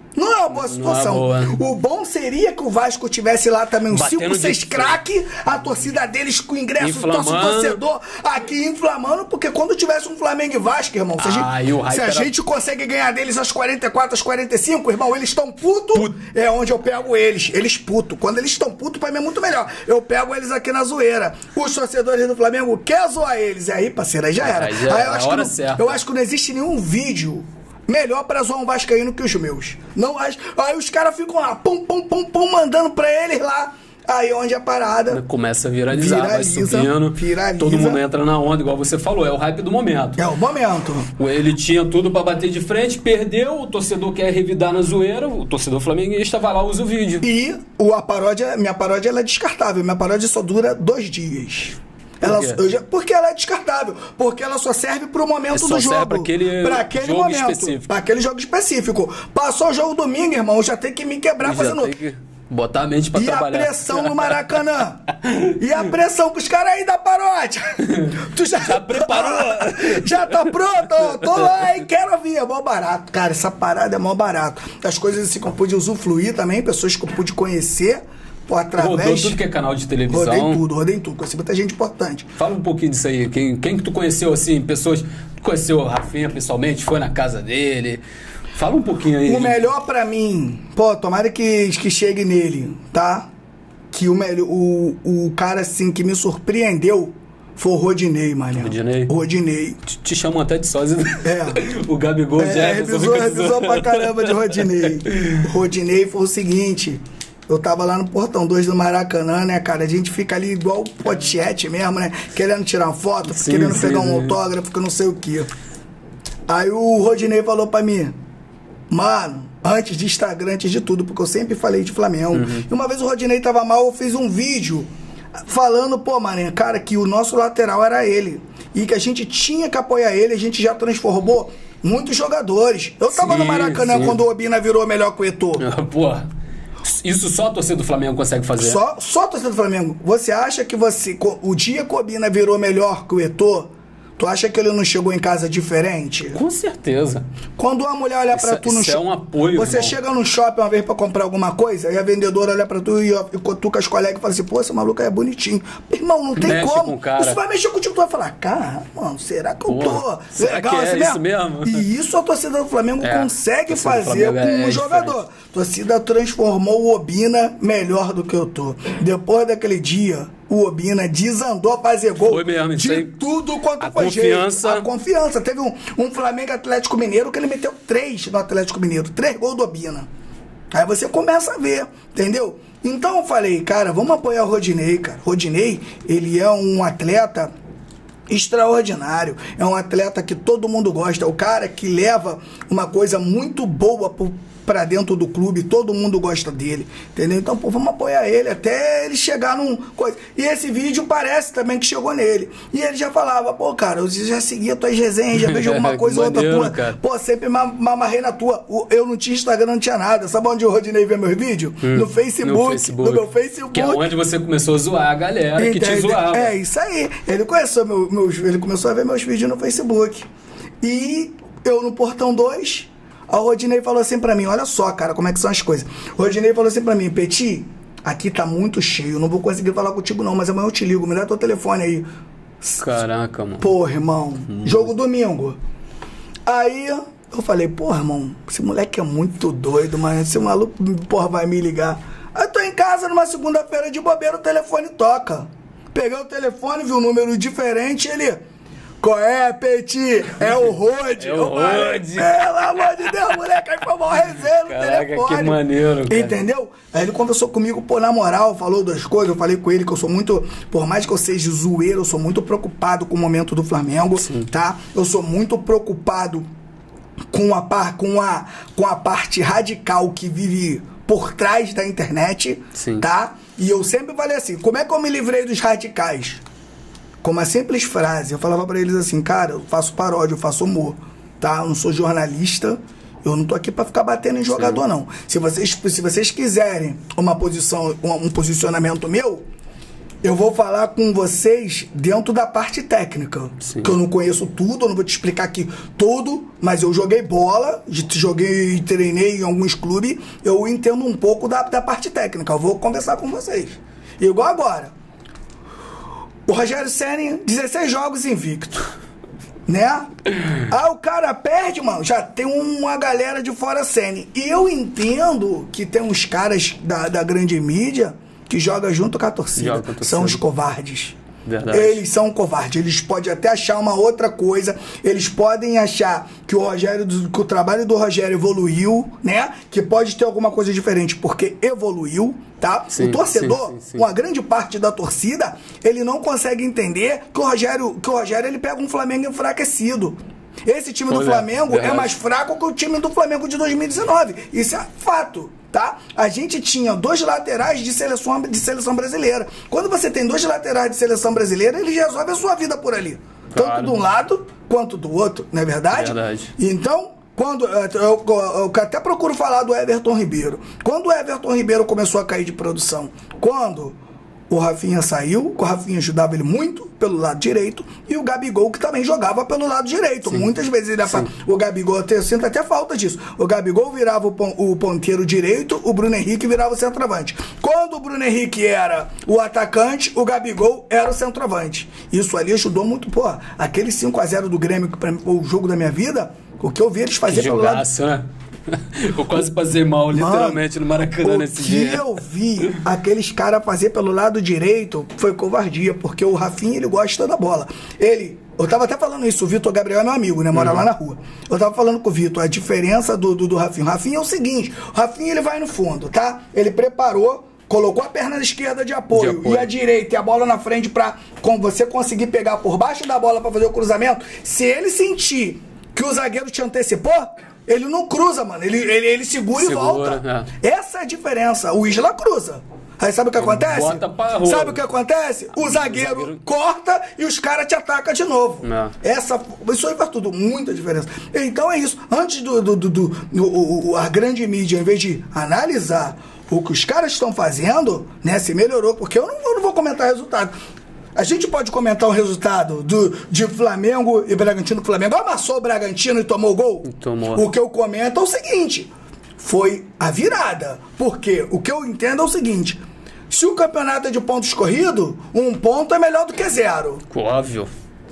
boa situação. Não é boa. O bom seria que o Vasco tivesse lá também uns Batendo cinco, seis de- craque, a torcida deles com ingresso, Inflamando. nosso torcedor aqui inflamando, porque quando tivesse um Flamengo e Vasco, irmão, se a, Ah, gente, e o hype se a era- gente consegue ganhar deles aos quarenta e quatro, aos quarenta e cinco, irmão, eles estão puto, é onde eu pego eles. Eles puto. Quando eles estão puto, pra mim é muito melhor. Eu pego eles aqui na zoeira. Os torcedores do Flamengo querem zoar eles. E aí, parceiro, aí já era. Aí já Aí era, eu, acho a hora que não, certa. eu acho que não existe nenhum vídeo melhor pra zoar um vascaíno que os meus. Não acho. Aí os caras ficam lá, pum, pum, pum, pum, mandando pra eles lá. Aí onde a parada Começa a viralizar, Viraliza, vai subindo. viraliza. Todo mundo entra na onda, igual você falou. É o hype do momento. é o momento. Ele tinha tudo pra bater de frente, perdeu, o torcedor quer revidar na zoeira, o torcedor flamenguista vai lá, usa o vídeo. E o, a paródia, minha paródia ela é descartável. Minha paródia só dura dois dias. Ela, quê? eu já- porque ela é descartável. Porque ela só serve pro momento Só do serve jogo. pra aquele pra aquele jogo momento. específico. Pra aquele jogo específico. Passou o jogo domingo, irmão, eu já tenho que me quebrar Já fazendo. tem que botar a mente pra E trabalhar. a pressão no Maracanã? E a pressão com os caras aí da paródia? Tu já, Já preparou? Já tá pronto? Tô lá e quero vir. É mó barato. Cara, essa parada é mó barato. As coisas assim que eu pude usufruir também, pessoas que eu pude conhecer, pô, através... Rodou tudo que é canal de televisão. Rodei tudo, rodei tudo. Conheci muita gente importante. Fala um pouquinho disso aí. Quem, quem que tu conheceu, assim, pessoas... Tu conheceu o Rafinha pessoalmente, foi na casa dele... Fala um pouquinho aí. O melhor pra mim, pô, tomara que, que chegue nele, tá? Que o, melhor, o, o cara, assim, que me surpreendeu foi o Rodinei, mané. Rodinei? Rodinei. Te, te chamam até de sósia. É. O Gabigol, É, Jefferson... revisou, fica revisou zoando. pra caramba de Rodinei. Rodinei foi o seguinte... Eu tava lá no Portão dois do Maracanã, né, cara? A gente fica ali igual pochete mesmo, né? Querendo tirar uma foto, Sim, querendo sim, pegar um sim. autógrafo, que eu não sei o quê. Aí o Rodinei falou pra mim... Mano, antes de Instagram, antes de tudo, porque eu sempre falei de Flamengo. Uhum. E uma vez o Rodinei tava mal, eu fiz um vídeo falando, pô, mané, cara, que o nosso lateral era ele. E que a gente tinha que apoiar ele, a gente já transformou muitos jogadores. Eu tava Sim, no Maracanã sim. quando o Obina virou melhor que o Eto'o. Porra, isso só a torcida do Flamengo consegue fazer. Só, só a torcida do Flamengo. Você acha que você, co- o dia que o Obina virou melhor que o Eto'o, tu acha que ele não chegou em casa diferente? Com certeza. Quando uma mulher olha pra Isso- tu no isso é shopping. um apoio, Você irmão. chega no shopping uma vez pra comprar alguma coisa e a vendedora olha pra tu e, ó, e cutuca as colegas e fala assim: pô, esse maluco aí é bonitinho. Irmão, não tem Mexe como. com o cara. Isso vai mexer contigo. Tu vai falar: cara, mano, será que eu Porra, tô será legal que é assim isso mesmo? E isso a torcida do Flamengo É, consegue a torcida do fazer Flamengo com é- um é jogador. diferente. A torcida transformou o Obina melhor do que eu tô. Depois daquele dia, o Obina desandou a fazer gol Foi mesmo, isso de aí. tudo quanto A foi confiança- jeito. A confiança. Teve um, um Flamengo Atlético Mineiro que ele meteu três no Atlético Mineiro. Três gols do Obina. Aí você começa a ver, entendeu? Então eu falei, cara, vamos apoiar o Rodinei, cara. Rodinei, ele é um atleta extraordinário. É um atleta que todo mundo gosta. É o cara que leva uma coisa muito boa pro pra dentro do clube, todo mundo gosta dele, entendeu? Então, pô, vamos apoiar ele até ele chegar num coisa. E esse vídeo parece também que chegou nele. E ele já falava, pô, cara, eu já seguia tuas resenhas, já vejo alguma coisa ou outra Maneiro, tua. cara. Pô, sempre me me amarrei na tua. O- Eu não tinha Instagram, não tinha nada. Sabe onde o Rodinei vê meus vídeos? No Facebook, no Facebook. no meu Facebook. Que é onde você começou a zoar a galera que te Entende? zoava. É, isso aí. Ele começou, meu, meus, ele começou a ver meus vídeos no Facebook. E eu no Portão dois, a Rodinei falou assim pra mim, olha só, cara, como é que são as coisas. O Rodinei falou assim pra mim, Petit, aqui tá muito cheio, não vou conseguir falar contigo não, mas amanhã eu te ligo, me dá teu telefone aí. Caraca, mano. Porra, irmão, jogo domingo. Aí eu falei, porra, irmão, esse moleque é muito doido, mas esse maluco, porra, vai me ligar. Aí eu tô em casa numa segunda-feira de bobeira, o telefone toca. Peguei o telefone, vi um número diferente, ele... Qual é, Petit? É o Rod. É o Eu falei, Rod. pelo amor de Deus, moleque, aí foi uma resenha no Caraca, telefone. que maneiro, cara. Entendeu? Aí ele conversou comigo, pô, na moral, falou duas coisas. Eu falei com ele que eu sou muito, por mais que eu seja zoeiro, eu sou muito preocupado com o momento do Flamengo, Sim. tá? Eu sou muito preocupado com a, par, com, a, com a parte radical que vive por trás da internet, Sim. tá? E eu sempre falei assim, como é que eu me livrei dos radicais? Com uma simples frase, eu falava pra eles assim, cara, eu faço paródia, eu faço humor, tá? Eu não sou jornalista, eu não tô aqui pra ficar batendo em jogador, não. Se vocês, se vocês quiserem uma posição, um, um posicionamento meu, eu vou falar com vocês dentro da parte técnica. Sim. Que eu não conheço tudo, eu não vou te explicar aqui tudo, mas eu joguei bola, joguei e treinei em alguns clubes, eu entendo um pouco da, da parte técnica. Eu vou conversar com vocês. Igual agora. O Rogério Ceni, dezesseis jogos invicto. Né? Ah, o cara perde, mano. Já tem uma galera de fora Ceni. E eu entendo que tem uns caras da, da grande mídia que jogam junto com a torcida. Com a torcida. São os covardes. Verdade. Eles são covardes. Eles podem até achar uma outra coisa. Eles podem achar que o Rogério, que o trabalho do Rogério evoluiu, né? Que pode ter alguma coisa diferente, porque evoluiu, tá? Sim, o torcedor, sim, sim, sim. uma grande parte da torcida, ele não consegue entender que o Rogério, que o Rogério ele pega um Flamengo enfraquecido. Esse time do Olha, Flamengo verdade. é mais fraco que o time do Flamengo de dois mil e dezenove. Isso é fato, tá? A gente tinha dois laterais de seleção, de seleção brasileira. Quando você tem dois laterais de seleção brasileira, eles resolvem a sua vida por ali. Claro. Tanto de um lado quanto do outro, não é verdade? Verdade. Então, quando eu, eu, eu até procuro falar do Everton Ribeiro. Quando o Everton Ribeiro começou a cair de produção? Quando o Rafinha saiu, o Rafinha ajudava ele muito pelo lado direito, e o Gabigol que também jogava pelo lado direito. Sim. Muitas vezes ele fa... o Gabigol, eu sinto até falta disso. O Gabigol virava o, pon... o ponteiro direito, o Bruno Henrique virava o centroavante. Quando o Bruno Henrique era o atacante, o Gabigol era o centroavante. Isso ali ajudou muito. Pô, aquele cinco a zero do Grêmio, que pra mim foi o jogo da minha vida, o que eu vi eles fazer pelo lado... né? Eu quase passei mal, literalmente, Mano, no Maracanã nesse dia. O que eu vi aqueles caras fazer pelo lado direito foi covardia, porque o Rafinha, ele gosta da bola. Ele, eu tava até falando isso, o Vitor Gabriel é meu amigo, né, mora uhum. lá na rua. Eu tava falando com o Vitor, a diferença do, do, do Rafinha. O Rafinha é o seguinte, o Rafinha ele vai no fundo, tá? Ele preparou, colocou a perna esquerda de apoio, de apoio. e a direita e a bola na frente pra com você conseguir pegar por baixo da bola pra fazer o cruzamento. Se ele sentir que o zagueiro te antecipou, ele não cruza, mano. Ele, ele, ele segura, segura e volta. É. Essa é a diferença. O Isla cruza. Aí sabe o que ele acontece? Bota pra rua. Sabe o que acontece? O zagueiro, o zagueiro... corta e os caras te atacam de novo. Não. Essa, isso aí faz tudo, muita diferença. Então é isso. Antes do, do, do, do, do a grande mídia, em vez de analisar o que os caras estão fazendo, né, se melhorou, porque eu não, eu não vou comentar resultado. A gente pode comentar o resultado do, de Flamengo e Bragantino. Flamengo amassou o Bragantino e tomou o gol? Tomou. O que eu comento é o seguinte, foi a virada. Porque o que eu entendo é o seguinte, se o campeonato é de pontos corridos, um ponto é melhor do que zero. Óbvio.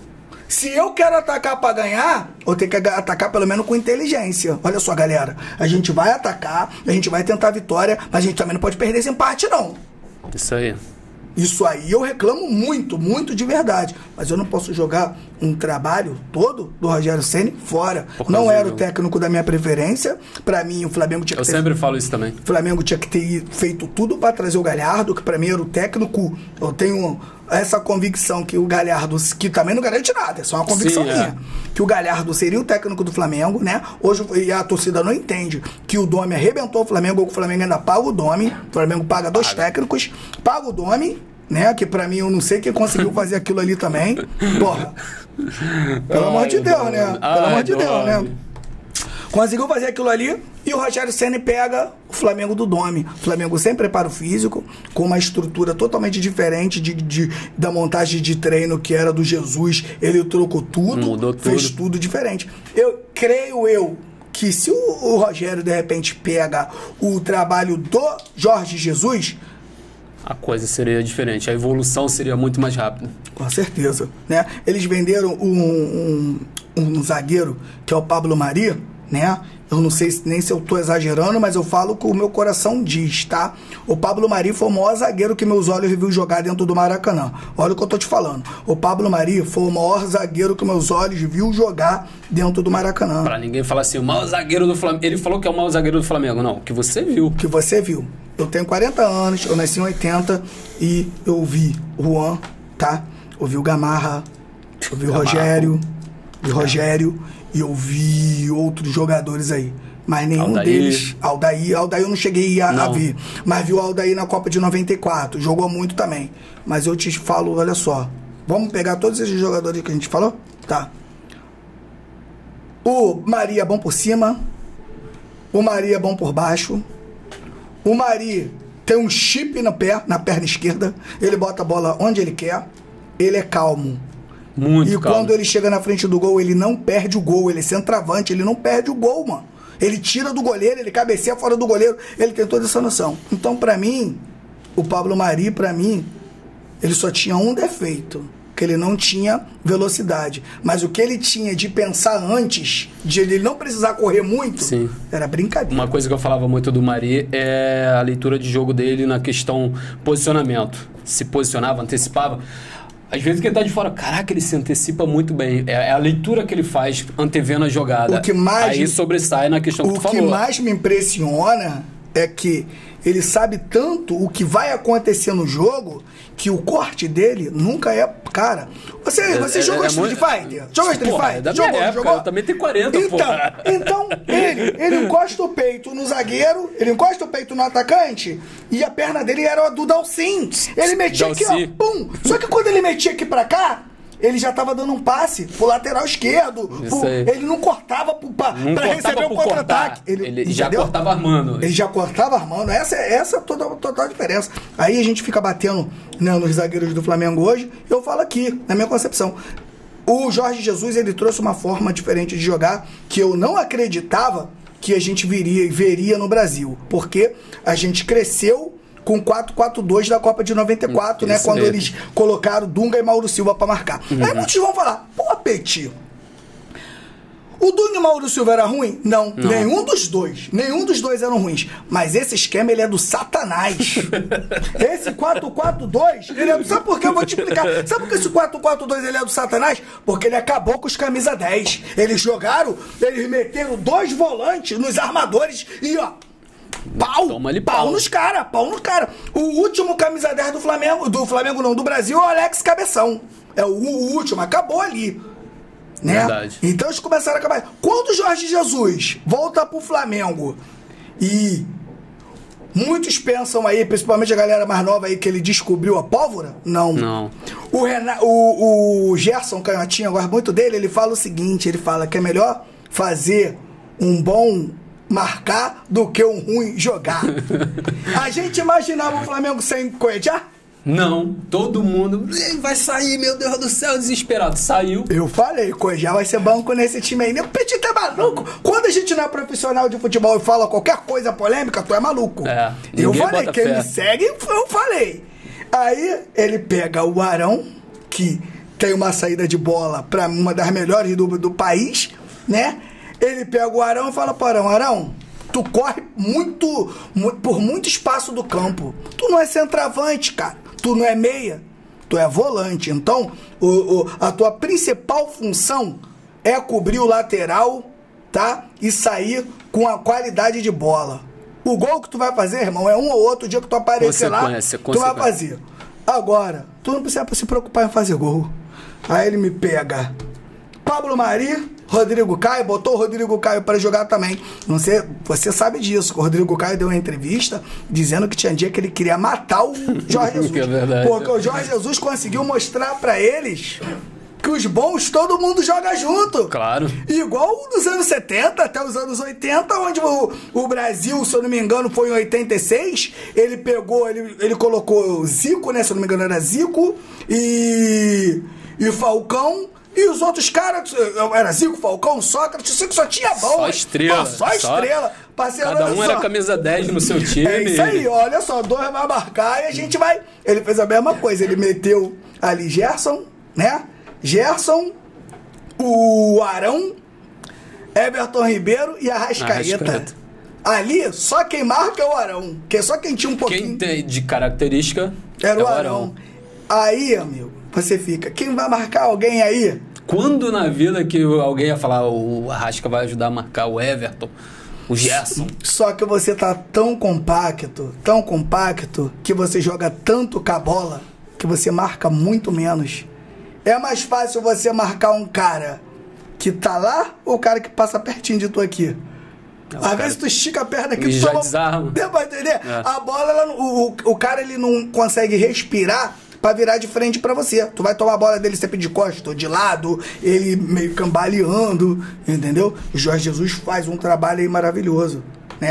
Se eu quero atacar pra ganhar, eu tenho que atacar pelo menos com inteligência. Olha só, galera, a gente vai atacar, a gente vai tentar a vitória, mas a gente também não pode perder esse empate, não. Isso aí. Isso aí eu reclamo muito, muito de verdade. Mas eu não posso jogar um trabalho todo do Rogério Ceni fora. Não era o técnico da minha preferência. Pra mim, o Flamengo tinha que Eu ter... sempre falo isso também. O Flamengo tinha que ter feito tudo pra trazer o Galhardo, que pra mim era o técnico. Eu tenho essa convicção que o Galhardo, que também não garante nada, é só uma convicção Sim, minha. é. Que o Galhardo seria o técnico do Flamengo, né? Hoje e a torcida não entende que o Domi arrebentou o Flamengo, ou o Flamengo ainda paga o Domi. O Flamengo paga dois paga. técnicos, paga o Domi, né? Que pra mim eu não sei quem conseguiu fazer aquilo ali também. Porra. Pelo Ai, amor de Deus, Deus, né? Pelo Ai, amor de Deus, Deus, né? Conseguiu fazer aquilo ali e o Rogério Ceni pega o Flamengo do Domi. O Flamengo sem preparo físico, com uma estrutura totalmente diferente de, de, da montagem de treino que era do Jesus. Ele trocou tudo, Mudou fez tudo. tudo diferente. Eu creio eu que se o, o Rogério de repente pega o trabalho do Jorge Jesus, a coisa seria diferente, a evolução seria muito mais rápida. Com certeza, né? Eles venderam um, um, um zagueiro que é o Pablo Mari, né? Eu não sei nem se eu tô exagerando, mas eu falo o que o meu coração diz, tá? O Pablo Mari foi o maior zagueiro que meus olhos viu jogar dentro do Maracanã. Olha o que eu tô te falando. O Pablo Mari foi o maior zagueiro que meus olhos viu jogar dentro do Maracanã. Pra ninguém falar assim, o maior zagueiro do Flamengo. Ele falou que é o maior zagueiro do Flamengo. Não, que você viu. Que você viu. Eu tenho quarenta anos, eu nasci em oitenta e eu vi o Juan, tá? Eu vi o Gamarra, eu vi o Rogério, vi o Rogério e eu vi outros jogadores aí. Mas nenhum Aldair. deles... Aldair, Aldair eu não cheguei a, a Não. ver. Mas vi o Aldair na Copa de noventa e quatro. Jogou muito também. Mas eu te falo, olha só. Vamos pegar todos esses jogadores que a gente falou? Tá. O Maria é bom por cima. O Maria é bom por baixo. O Mari tem um chip no pé, na perna esquerda, ele bota a bola onde ele quer, ele é calmo. Muito e calmo. quando ele chega na frente do gol, ele não perde o gol, ele é centroavante, ele não perde o gol, mano. Ele tira do goleiro, ele cabeceia fora do goleiro, ele tem toda essa noção. Então, pra mim, o Pablo Mari, pra mim, ele só tinha um defeito, que ele não tinha velocidade. Mas o que ele tinha de pensar antes, de ele não precisar correr muito, Sim. era brincadeira. Uma coisa que eu falava muito do Mari é a leitura de jogo dele na questão posicionamento. Se posicionava, antecipava. Às vezes quem tá de fora, caraca, ele se antecipa muito bem. É a leitura que ele faz antevendo a jogada. O que mais, Aí sobressai na questão que tu falou. O que mais me impressiona é que ele sabe tanto o que vai acontecer no jogo que o corte dele nunca é... Cara, você, É- você é- jogou é Street muito- Fighter? Jogou Street Porra, Fighter? é da minha Jogou, época, jogou? eu também tenho quarenta, então, porra. Então, ele, ele encosta o peito no zagueiro, ele encosta o peito no atacante e a perna dele era a do Dalcin. Ele metia aqui, Dalcin. ó, pum. Só que quando ele metia aqui pra cá, ele já tava dando um passe pro lateral esquerdo. Isso pro- aí. ele não cortava pro, pra, Não pra cortava receber o por contra-ataque. cortar. Ele já entendeu? cortava armando. Ele já cortava armando. Essa é essa é toda, total a diferença. Aí a gente fica batendo, né, nos zagueiros do Flamengo hoje. Eu falo aqui, na minha concepção. O Jorge Jesus, ele trouxe uma forma diferente de jogar que eu não acreditava que a gente viria, veria no Brasil. Porque a gente cresceu com quatro quatro dois da Copa de noventa e quatro, né? Isso Quando mesmo. eles colocaram Dunga e Mauro Silva pra marcar. Uhum. Aí muitos vão falar, pô, Petit, o Dunga e o Mauro Silva era ruim? Não, Não. nenhum dos dois. Nenhum dos dois eram ruins. Mas esse esquema, ele é do satanás. Esse quatro quatro dois, ele é do... Sabe por que eu vou te explicar? Sabe por que esse quatro quatro dois ele é do satanás? Porque ele acabou com os camisa dez. Eles jogaram, eles meteram dois volantes nos armadores e, ó, pau, Toma-lhe pau, pau. nos caras, pau nos caras. O último camisa dez do Flamengo, do Flamengo não, do Brasil, é o Alex Cabeção. É o, o último, acabou ali. Né? Verdade. Então eles começaram a acabar. Quando o Jorge Jesus volta pro Flamengo e muitos pensam aí, principalmente a galera mais nova aí, que ele descobriu a pólvora, não. Não. O, Renan, o, o Gerson Canhotinha, eu gosto muito dele, ele fala o seguinte, ele fala que é melhor fazer um bom marcar do que um ruim jogar. A gente imaginava o Flamengo sem Cuejá? Não, todo mundo "Ih, vai sair, meu Deus do céu, desesperado. Saiu. Eu falei, Cuejá vai ser banco nesse time aí. O Petit é maluco. Quando a gente não é profissional de futebol e fala qualquer coisa polêmica, tu é maluco. É, eu ninguém falei, bota quem fé. me segue, eu falei. Aí ele pega o Arão, que tem uma saída de bola pra uma das melhores do, do país, né? Ele pega o Arão e fala pro Arão, Arão, tu corre muito, mu- por muito espaço do campo. Tu não é centroavante, cara. Tu não é meia. Tu é volante. Então, o, o- a tua principal função é cobrir o lateral, tá? E sair com a qualidade de bola. O gol que tu vai fazer, irmão, é um ou outro dia que tu aparecer lá, Consequência, tu vai consequência. fazer. Agora, tu não precisa se preocupar em fazer gol. Aí ele me pega Pablo Mari, Rodrigo Caio, botou o Rodrigo Caio para jogar também. Não sei, você sabe disso. O Rodrigo Caio deu uma entrevista dizendo que tinha dia que ele queria matar o Jorge Jesus. Que é verdade. Porque o Jorge Jesus conseguiu mostrar para eles que os bons todo mundo joga junto. Claro. Igual nos anos setenta até os anos oitenta, onde o, o Brasil, se eu não me engano, foi em oitenta e seis. Ele pegou, ele, ele colocou Zico, né? Se eu não me engano, era Zico e, e Falcão. E os outros caras, era Zico, Falcão, Sócrates, Zico só tinha bom. Só estrela. Só, só estrela. Parceiro, Cada olha um só. era camisa dez no seu time. É isso aí, olha só, dois vai marcar e a gente vai. Ele fez a mesma coisa, ele meteu ali Gerson, né? Gerson, o Arão, Everton Ribeiro e a Arrascaeta. Arrascaeta. Ali, só quem marca é o Arão, que é só quem tinha um pouquinho. Quem tem de característica Era é o Arão. Aí, amigo, você fica, quem vai marcar alguém aí? Quando na vida que alguém ia falar o Arrasca vai ajudar a marcar o Everton, o Gerson? Só que você tá tão compacto, tão compacto, que você joga tanto com a bola, que você marca muito menos. É mais fácil você marcar um cara que tá lá ou o cara que passa pertinho de tu aqui? É, Às cara, vezes tu estica a perna aqui, e tu já toma... desarma. Deu pra entender? É. A bola, ela não- o, o, o cara ele não consegue respirar pra virar de frente pra você. Tu vai tomar a bola dele sempre de costas ou de lado, ele meio cambaleando, entendeu? O Jorge Jesus faz um trabalho aí maravilhoso, né?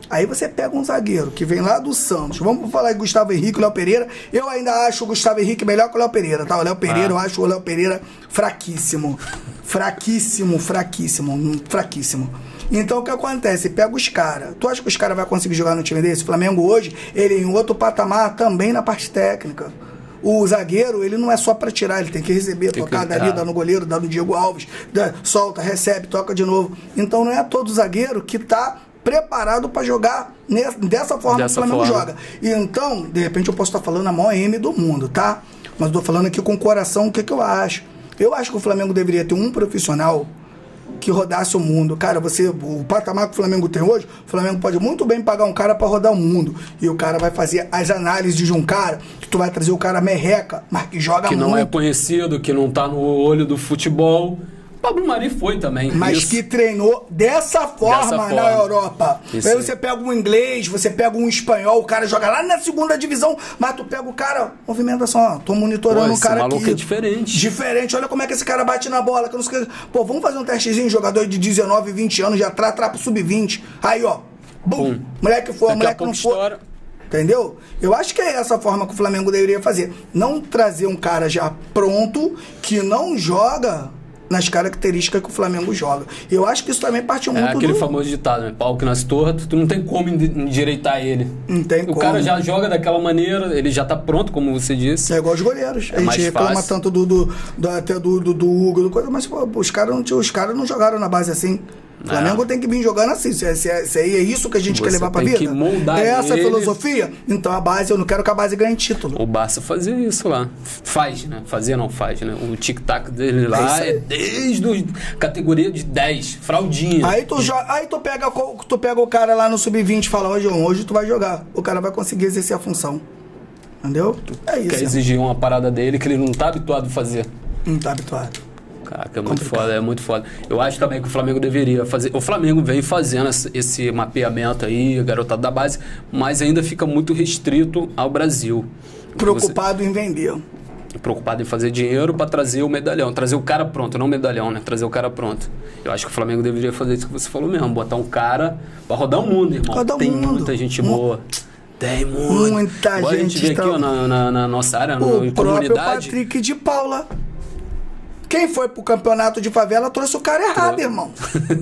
Aí você pega um zagueiro que vem lá do Santos. Vamos falar de Gustavo Henrique e Léo Pereira. Eu ainda acho o Gustavo Henrique melhor que o Léo Pereira, tá? O Léo Pereira, ah. eu acho o Léo Pereira fraquíssimo. Fraquíssimo, fraquíssimo, fraquíssimo. Então o que acontece? Pega os caras. Tu acha que os caras vão conseguir jogar no time desse? O Flamengo hoje, ele é em outro patamar também na parte técnica. O zagueiro, ele não é só pra tirar, ele tem que receber, tem tocar que... dali, ah. dar no goleiro, dar no Diego Alves, dá, solta, recebe, toca de novo. Então não é todo zagueiro que tá preparado pra jogar nessa, dessa forma dessa que o Flamengo forma. joga. E então, de repente eu posso estar falando a maior M do mundo, tá? Mas eu tô falando aqui com o coração o que, que eu acho. Eu acho que o Flamengo deveria ter um profissional que rodasse o mundo. Cara, você, o patamar que o Flamengo tem hoje, o Flamengo pode muito bem pagar um cara pra rodar o mundo. E o cara vai fazer as análises de um cara, que tu vai trazer o cara merreca, mas que joga que muito. Que não é conhecido, que não tá no olho do futebol. Pablo Mari foi também. Mas isso. que treinou dessa forma, dessa forma. na Europa. Isso aí você pega um inglês, você pega um espanhol, o cara joga lá na segunda divisão, mas tu pega o cara, movimentação, ó, tô monitorando o cara aqui. Esse é diferente. Diferente, olha como é que esse cara bate na bola. Que não sei... Pô, vamos fazer um testezinho, jogador de dezenove, vinte anos, já tra, tra pro sub vinte. Aí, ó, bum, Pum. moleque foi, moleque não foi. História. Entendeu? Eu acho que é essa forma que o Flamengo deveria fazer. Não trazer um cara já pronto, que não joga nas características que o Flamengo joga. Eu acho que isso também parte muito É aquele do... famoso ditado, né? Pau que nasce torto, tu não tem como endireitar ele. Não tem o como. O cara já joga daquela maneira, ele já tá pronto, como você disse. É igual os goleiros. É a gente reclama fácil. tanto do, do, do, até do, do, do Hugo, do coisa, mas pô, os caras não, os cara não jogaram na base assim. O Flamengo é. tem que vir jogando assim. Se, se, se é isso que a gente Você quer levar pra vida? Que moldar é essa ele. a filosofia? Então a base, eu não quero que a base ganhe título. O Barça fazia isso lá. Faz, né? Fazia não faz, né? O tic-tac dele lá é, é desde a categoria de dez, fraldinha. Aí tu, jo- aí tu, pega, tu pega o cara lá no sub vinte e fala, hoje, hoje tu vai jogar. O cara vai conseguir exercer a função. Entendeu? É isso. Quer exigir uma parada dele que ele não tá habituado a fazer. Não tá habituado. Caraca, é muito Complicado. foda, é muito foda. Eu acho também que o Flamengo deveria fazer... O Flamengo vem fazendo esse mapeamento aí, garotado da base, mas ainda fica muito restrito ao Brasil. Preocupado Você... em vender. Preocupado em fazer dinheiro para trazer o medalhão. Trazer o cara pronto, não o medalhão, né? Trazer o cara pronto. Eu acho que o Flamengo deveria fazer isso que você falou mesmo. Botar um cara para rodar o mundo, irmão. Rodar Tem mundo. muita gente boa. Tem muito. Muita Agora gente. A gente vê está... aqui ó, na, na, na nossa área, o na próprio comunidade. Patrick de Paula. Quem foi pro campeonato de favela trouxe o cara errado, Pô. irmão.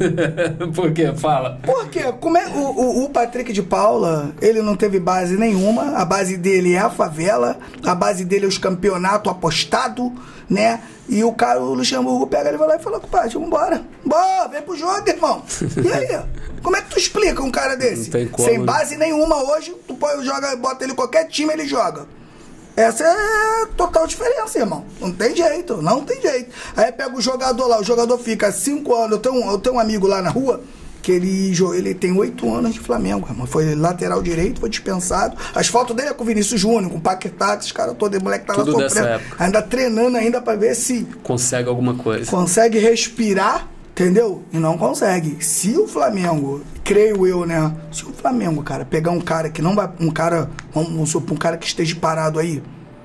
Por quê? Fala. Por quê? Como é, o, o, o Patrick de Paula, ele não teve base nenhuma. A base dele é a favela. A base dele é os campeonatos apostados, né? E o cara, o Luxemburgo, pega ele, vai lá e fala com o pai, vambora. Bora, vem pro jogo, irmão. E aí? Como é que tu explica um cara desse? Não tem como, Sem né? base nenhuma hoje, tu pode jogar, bota ele em qualquer time, ele joga. Essa é a total diferença, irmão. Não tem jeito, não tem jeito. Aí pega o jogador lá, o jogador fica cinco anos. Eu tenho um, eu tenho um amigo lá na rua que ele, ele tem oito anos de Flamengo, irmão. Foi lateral direito, foi dispensado. As fotos dele é com o Vinícius Júnior, com o Paquetá, esses caras todos, o moleque tá Tudo lá sofrendo. Ainda treinando ainda pra ver se... Consegue alguma coisa. Consegue respirar, entendeu? E não consegue. Se o Flamengo, creio eu, né? Se o Flamengo, cara, pegar um cara que não vai... Um cara, vamos supor, um cara que esteja parado aí.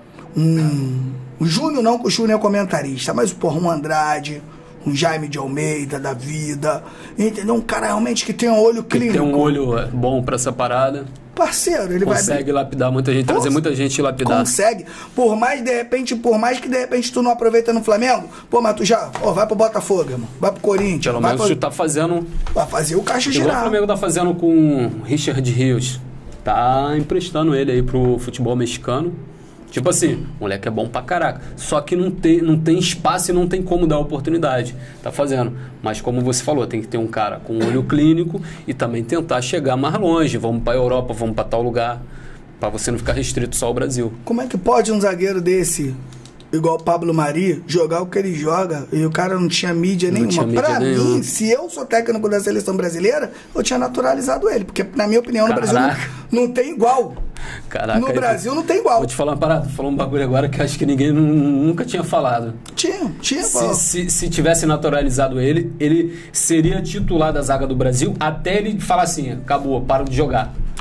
Um... O Júnior não, que o Júnior é comentarista, mas, porra, um Andrade, um Jaime de Almeida da vida, entendeu? Um cara realmente que tem um olho clínico. Que tem um olho bom pra essa parada. Parceiro, ele consegue vai... Consegue lapidar muita gente, trazer muita gente lapidar. Consegue. Por mais, de repente, por mais que de repente tu não aproveita no Flamengo, pô, mas tu já, ó, vai pro Botafogo, irmão. Vai pro Corinthians. Pelo menos pro... tu tá fazendo... Vai fazer o caixa Igual girar. o Flamengo tá fazendo com o Richard Rios. Tá emprestando ele aí pro futebol mexicano. Tipo assim, o moleque é bom pra caraca. Só que não tem, não tem espaço e não tem como dar oportunidade. Tá fazendo. Mas como você falou, tem que ter um cara com olho clínico e também tentar chegar mais longe. Vamos pra Europa, vamos pra tal lugar. Pra você não ficar restrito só ao Brasil. Como é que pode um zagueiro desse, igual o Pablo Mari, jogar o que ele joga e o cara não tinha mídia não nenhuma? Tinha mídia pra nenhuma. Mim, se eu sou técnico da seleção brasileira, eu tinha naturalizado ele. Porque, na minha opinião, no Caraca. Brasil não, não tem igual. Caraca, no Brasil não tem igual. Vou te falar uma parada, falou um bagulho agora que acho que ninguém nunca tinha falado. Tinha, tinha. Se, se, se tivesse naturalizado ele, ele seria titular da zaga do Brasil até ele falar assim, acabou, paro de jogar.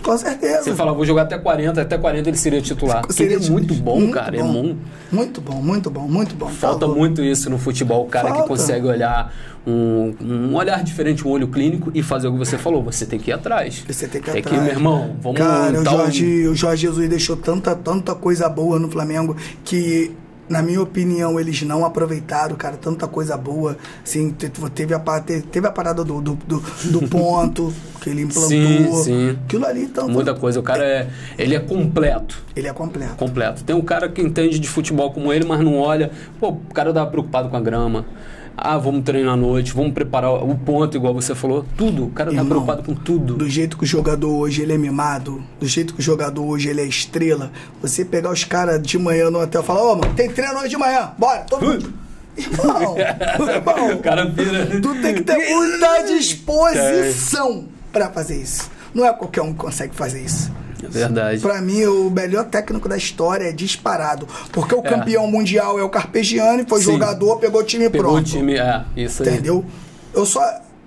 Com certeza. Você fala, vou jogar até quarenta, até quarenta ele seria titular. Seria ele é muito bom, muito cara. Bom. É bom. Muito bom, muito bom, muito bom. Falta Falou. muito isso no futebol. O cara Falta. que consegue olhar um, um olhar diferente, um olho clínico e fazer o que você falou. Você tem que ir atrás. Você tem que ir tem atrás. que ir, meu irmão. Vamos Cara, o dar Jorge, um... o Jorge Jesus deixou tanta, tanta coisa boa no Flamengo que, na minha opinião, eles não aproveitaram, cara, tanta coisa boa. Assim, teve a, teve a parada do, do, do, do ponto que ele implantou. Sim, sim. Aquilo ali, então. Muita coisa. O cara é, ele é completo. Ele é completo. Completo. Tem um cara que entende de futebol como ele, mas não olha. Pô, o cara dá preocupado com a grama. Ah, vamos treinar à noite, vamos preparar o ponto, igual você falou. Tudo. O cara tá Irmão, preocupado com tudo. Do jeito que o jogador hoje ele é mimado, do jeito que o jogador hoje ele é estrela, você pegar os caras de manhã no hotel e falar, ô, mano, tem treino hoje de manhã, bora, todo mundo. Irmão, irmão, O cara vira. tu tem que ter muita disposição pra fazer isso. Não é qualquer um que consegue fazer isso. É verdade. Pra mim, o melhor técnico da história é disparado. Porque o é. campeão mundial é o Carpegiani, foi Sim. jogador, pegou o time pegou pronto. Pegou o time, é, isso aí. Entendeu? Eu só...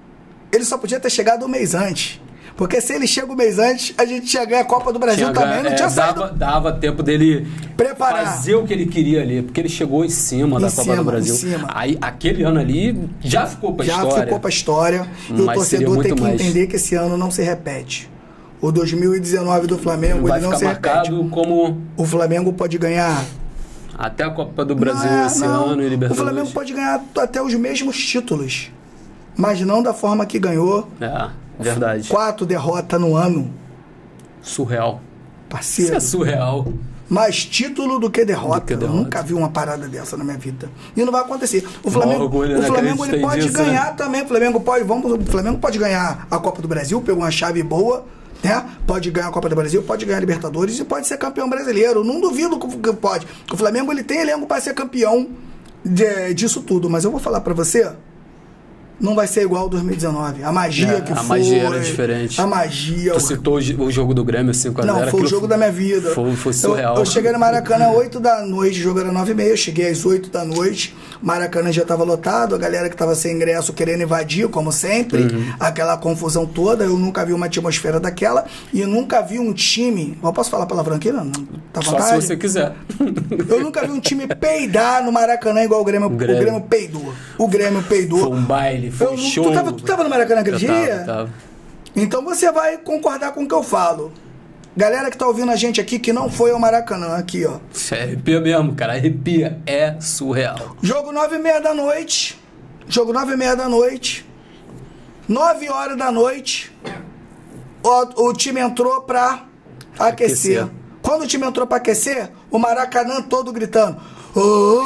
Ele só podia ter chegado um mês antes. Porque se ele chega um mês antes, a gente tinha ganho a Copa do Brasil tinha também, ganho, não é, tinha dava, saído. Dava tempo dele preparar, fazer o que ele queria ali. Porque ele chegou em cima em da cima, Copa do Brasil. Em cima. Aí, aquele ano ali, já ficou pra já história. Já ficou pra história. E o torcedor tem que mais. entender que esse ano não se repete. O dois mil e dezenove do Flamengo, vai ele não ficar se marcado repete. Como... O Flamengo pode ganhar... Até a Copa do Brasil não, esse não. ano e Libertadores. O Flamengo pode ganhar até os mesmos títulos. Mas não da forma que ganhou. É, verdade. Quatro derrotas no ano. Surreal. Parceiro. Isso é surreal. Mais título do que derrota. Do que derrota. Eu nunca vi uma parada dessa na minha vida. E não vai acontecer. O Flamengo, orgulho, o né, Flamengo ele pode disso, ganhar né? também. O Flamengo pode, vamos, o Flamengo pode ganhar a Copa do Brasil, pegou uma chave boa, né? Pode ganhar a Copa do Brasil, pode ganhar a Libertadores e pode ser campeão brasileiro. Não duvido que pode. O Flamengo ele tem elenco para ser campeão de, disso tudo. Mas eu vou falar para você, não vai ser igual ao dois mil e dezenove. A magia é, que a foi... A magia era diferente. A magia... Tu citou o jogo do Grêmio cinco a zero. Não, foi o jogo foi, da minha vida. Foi, foi surreal. Eu, eu cheguei no Maracanã oito da noite, o jogo era nove e meia, eu cheguei às oito da noite, Maracanã já estava lotado, a galera que estava sem ingresso querendo invadir, como sempre, uhum. aquela confusão toda, eu nunca vi uma atmosfera daquela, e nunca vi um time... Eu posso falar palavrão aqui, não? Tá Só se você quiser. Eu nunca vi um time peidar no Maracanã igual o Grêmio. O Grêmio, o Grêmio peidou. O Grêmio peidou. Foi um baile, foi um show. Tu tava, tu tava no Maracanã aquele eu dia? Tava, tava. Então você vai concordar com o que eu falo. Galera que tá ouvindo a gente aqui que não foi ao Maracanã, aqui, ó. É, arrepia mesmo, cara. Arrepia. É surreal. Jogo nove e meia da noite. Jogo nove e meia da noite. Nove horas da noite. O, o time entrou pra aquecer. aquecer. Quando o time entrou pra aquecer, o Maracanã todo gritando. Oh,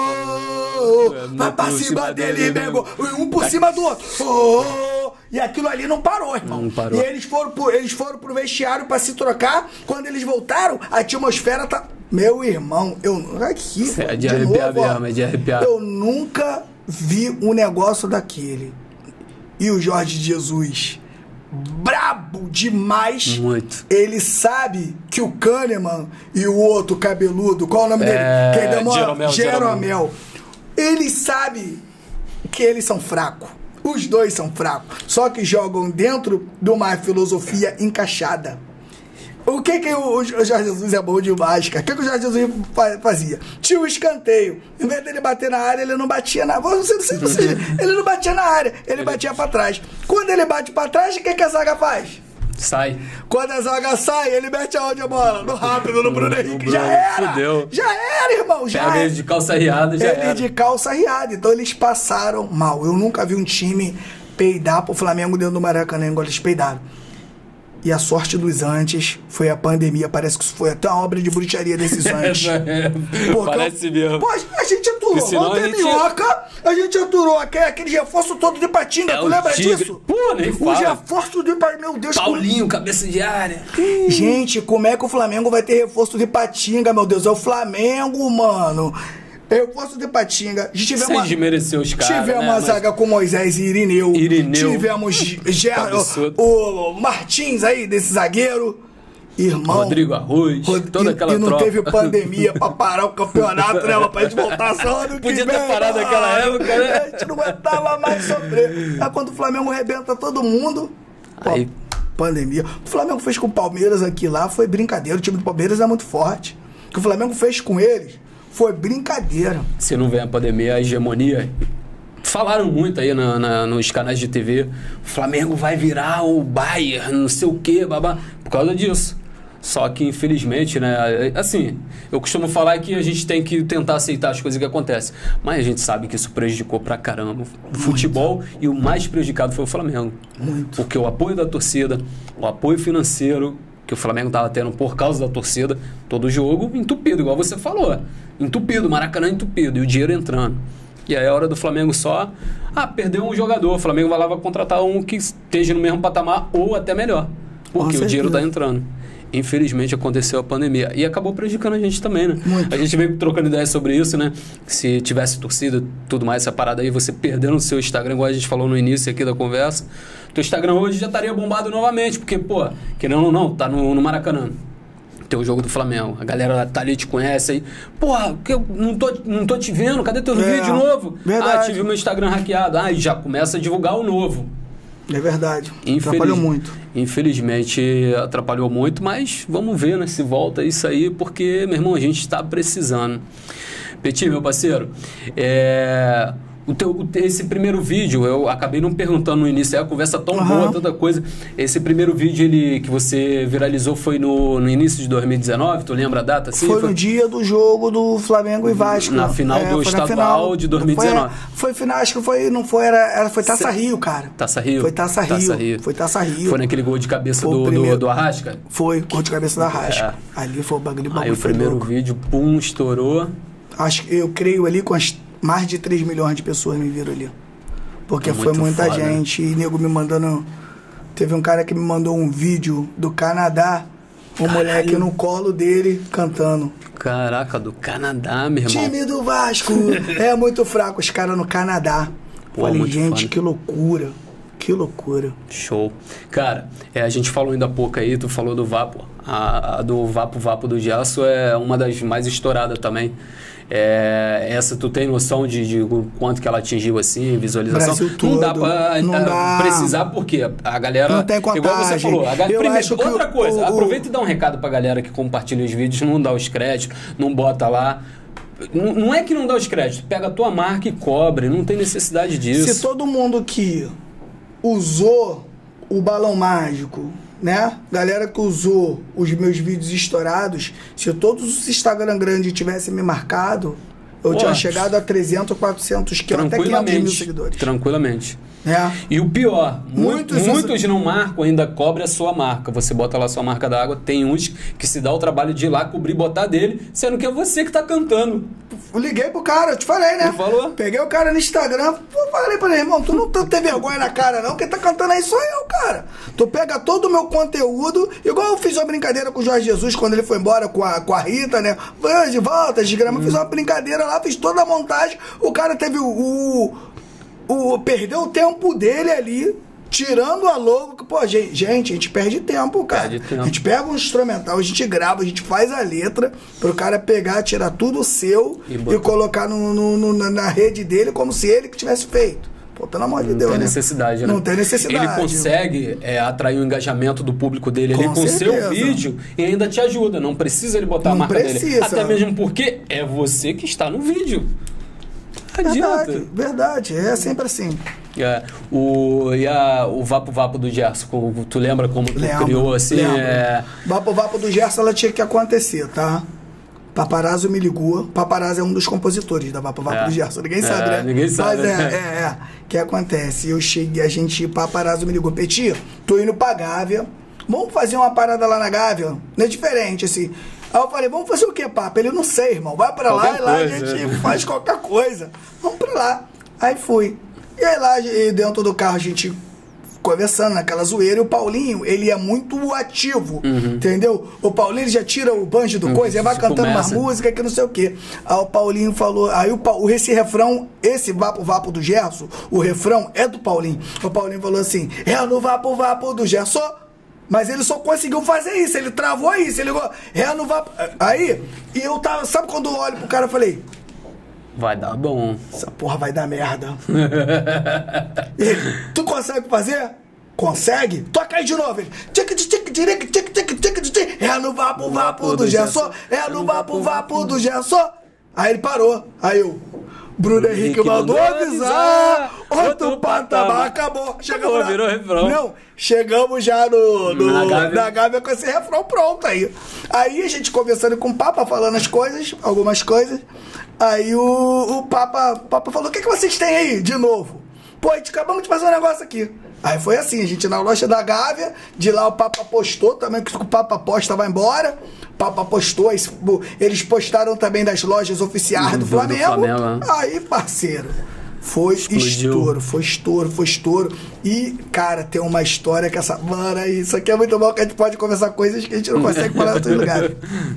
oh, oh, vai pra cima dele, nego. Um por cima do outro. Oh, oh. E aquilo ali não parou, irmão. Não parou. E eles foram, pro, eles foram pro vestiário pra se trocar. Quando eles voltaram, a atmosfera tá... Meu irmão, eu... Aqui, é de, de arrepiar novo, mesmo, é de arrepiar. Eu nunca vi um negócio daquele. E o Jorge Jesus... brabo demais. Muito. Ele sabe que o Kahneman e o outro cabeludo, qual é o nome dele? É... Quem demora? Jeromel, Jeromel. Ele sabe que eles são fracos. Os dois são fracos. Só que jogam dentro de uma filosofia encaixada. O que que o, o Jorge Jesus é bom demais, cara? O que que o Jorge Jesus fazia? Tinha um escanteio. Em vez dele bater na área, ele não batia na... Você, você, você, ele não batia na área, ele batia pra trás. Quando ele bate pra trás, o que que a zaga faz? Sai. Quando a zaga sai, ele mete aonde a bola? No rápido, no Bruno Henrique. Já era. Fudeu. Já era, irmão. Já Pega era. ele de calça riada, já ele era. de calça riada. Então eles passaram mal. Eu nunca vi um time peidar pro Flamengo dentro do Maracanã, igual eles peidaram. E a sorte dos antes foi a pandemia. Parece que isso foi até uma obra de bruxaria desses antes. é, Pô, parece mesmo. Pô, a gente aturou. Ontem a gente... minhoca, a gente aturou aquele, aquele reforço todo de Patinga. É, tu lembra tigre. disso? Pô, nem fala. O reforço de Patinga, meu Deus. Paulinho, como... cabeça de área. Gente, como é que o Flamengo vai ter reforço de Patinga, meu Deus? É o Flamengo, mano. Reforço de Patinga. Tivemos Sem desmerecer os caras. Tivemos né? uma zaga com Moisés e Irineu. Irineu. Tivemos Ger... o, o Martins aí, desse zagueiro. Irmão. Rodrigo Arroz. Rod... Toda e, aquela E não tropa. teve pandemia pra parar o campeonato, né? Pra gente voltar só ano que Podia vem. ter parado mano. naquela época, né? A gente não aguentava mais sofrer. Aí quando o Flamengo rebenta todo mundo. Aí. pandemia. O Flamengo fez com o Palmeiras aqui lá foi brincadeira. O time do Palmeiras é muito forte. O que o Flamengo fez com eles foi brincadeira. Se não vem a pandemia, a hegemonia... Falaram muito aí na, na, nos canais de T V, o Flamengo vai virar o Bayern, não sei o quê, babá, por causa disso. Só que, infelizmente, né, assim, eu costumo falar que a gente tem que tentar aceitar as coisas que acontecem, mas a gente sabe que isso prejudicou pra caramba o futebol e o mais prejudicado foi o Flamengo. Muito. Porque o apoio da torcida, o apoio financeiro que o Flamengo estava tendo por causa da torcida, todo o jogo entupido, igual você falou, entupido, Maracanã entupido, e o dinheiro entrando. E aí é hora do Flamengo só... Ah, perdeu um jogador. O Flamengo vai lá vai contratar um que esteja no mesmo patamar ou até melhor. Porque o dinheiro está entrando. Infelizmente aconteceu a pandemia. E acabou prejudicando a gente também, né? Muito. A gente veio trocando ideias sobre isso, né? Se tivesse torcida tudo mais, essa parada aí, você perdendo o seu Instagram, igual a gente falou no início aqui da conversa. Teu Instagram hoje já estaria bombado novamente. Porque, pô, querendo ou não, tá no, no Maracanã. Tem o jogo do Flamengo. A galera tá ali, te conhece aí. Porra, que eu não tô, não tô te vendo. Cadê teu é, vídeo novo? Verdade. Ah, tive meu Instagram hackeado. Ah, e já começa a divulgar o novo. É verdade. Infeliz... Atrapalhou muito. Infelizmente, atrapalhou muito, mas vamos ver, né, se volta isso aí, porque, meu irmão, a gente está precisando. Petit, meu parceiro, é... O teu, o, esse primeiro vídeo, eu acabei não perguntando no início, é a conversa tão uhum. boa, tanta coisa. Esse primeiro vídeo ele, que você viralizou foi no, no início de dois mil e dezenove, tu lembra a data? Sim, foi, foi no dia do jogo do Flamengo e Vasco. Na final é, do estadual final, de dois mil e dezenove. Foi, foi final, acho que foi, não foi, era, era, foi Taça Rio, cara. Taça Rio? Foi Taça Rio. Taça Rio. Foi Taça Rio. Foi naquele gol de cabeça do, do, do Arrasca? Foi, gol de cabeça do Arrasca. É. Ali foi o bagulho. Aí o primeiro louco. vídeo, pum, estourou. Acho que eu creio ali com as mais de três milhões de pessoas me viram ali. Porque é foi muita foda. gente. E nego me mandando... Teve um cara que me mandou um vídeo do Canadá. Um Caralho. moleque no colo dele cantando. Caraca, do Canadá, meu irmão. Time do Vasco. É muito fraco os caras no Canadá. Pô, Falei, gente, foda. que loucura. Que loucura. Show. Cara, é, a gente falou ainda há pouco aí, tu falou do Vapo. A, a do Vapo Vapo do Gerson é uma das mais estouradas também. É, essa tu tem noção de, de quanto que ela atingiu assim, visualização? Brasil todo, não dá pra não a, dá. precisar, porque a galera... Não tem contagem. Igual você falou. A galera, primeiro, outra o, coisa, o, aproveita e dá um recado pra galera que compartilha os vídeos, não dá os créditos, não bota lá... Não, não é que não dá os créditos, pega a tua marca e cobre, não tem necessidade disso. Se todo mundo que usou o balão mágico... né? Galera que usou os meus vídeos estourados, se todos os Instagram grandes tivessem me marcado, eu Pô, tinha chegado a trezentos, quatrocentos, que até quinhentos mil seguidores. Tranquilamente. É. E o pior, muitos, muitos não marcam, ainda cobre a sua marca. Você bota lá a sua marca d'água, tem uns que se dá o trabalho de ir lá cobrir, botar dele, sendo que é você que tá cantando. Eu liguei pro cara, eu te falei, né? Tu falou? Peguei o cara no Instagram, falei pra ele, irmão, tu não tem vergonha na cara não, quem tá cantando aí sou eu, cara. Tu pega todo o meu conteúdo, igual eu fiz uma brincadeira com o Jorge Jesus quando ele foi embora com a, com a Rita, né? Foi de volta, de grama, hum. fiz uma brincadeira lá, fiz toda a montagem, o cara teve o... o O, perdeu o tempo dele ali, tirando a logo. Pô, gente, gente, a gente perde tempo, cara. Perde tempo. A gente pega um instrumental, a gente grava, a gente faz a letra, pro cara pegar, tirar tudo seu e, e colocar no, no, no, na, na rede dele como se ele que tivesse feito. Pô, pelo amor de não Deus, tem né? necessidade, né? Não tem necessidade. Ele consegue é, atrair o engajamento do público dele com ali com o certeza. seu vídeo e ainda te ajuda. Não precisa ele botar não a marca precisa. dele. Até mesmo porque é você que está no vídeo. Verdade, verdade, é sempre assim. É, o, e a, o Vapo Vapo do Gerson, tu lembra como tu lembro, criou assim? Lembro. É... Vapo Vapo do Gerson, ela tinha que acontecer, tá? Paparazzo me ligou. Paparazzo é um dos compositores da Vapo Vapo é. do Gerson. Ninguém sabe, é, né? Ninguém sabe. Mas é, é, é. O que acontece? Eu cheguei, a gente, Paparazzo me ligou. Petit, tô indo pra Gávea. Vamos fazer uma parada lá na Gávea? Não é diferente, assim. Aí eu falei, vamos fazer o que, papo? Ele, não sei, irmão. Vai pra qualquer lá e lá coisa, a gente é. faz qualquer coisa. Vamos pra lá. Aí fui. E aí lá, dentro do carro, a gente conversando naquela zoeira. E o Paulinho, ele é muito ativo, uhum. entendeu? O Paulinho, ele já tira o banjo do uhum. coisa, ele vai cantando começa. uma música que não sei o quê. Aí o Paulinho falou... Aí o, o, esse refrão, esse Vapo Vapo do Gerson, o refrão é do Paulinho. O Paulinho falou assim, é no Vapo Vapo do Gerson... Mas ele só conseguiu fazer isso, ele travou isso, ele ligou, renovar. Aí, e eu tava, sabe quando eu olho pro cara e falei, vai dar bom. Essa porra vai dar merda. Ele, tu consegue fazer? Consegue? Toca aí de novo. Ele. É no vapo, vapo do Gerson. É no vapo, vapo do Gerson. Aí ele parou. Aí eu... Bruno Henrique mandou avisar, outro patamar, acabou. Chegamos Acabou, na... virou refrão. Não, chegamos já no, no, na, Gávea. na Gávea com esse refrão pronto aí. Aí a gente conversando com o Papa, falando as coisas, algumas coisas. Aí o, o Papa, o Papa falou, o que, que vocês têm aí de novo? Pô, a gente acabamos de fazer um negócio aqui. Aí foi assim, a gente na loja da Gávea, de lá o Papa postou também, que o Papa posta vai embora. O Papa postou, eles postaram também das lojas oficiais do, do Flamengo. Do Flamengo. Aí, parceiro, foi Explodiu. estouro, foi estouro, foi estouro. E, cara, tem uma história que essa... Mano, isso aqui é muito bom, que a gente pode conversar coisas que a gente não consegue falar em outros lugares.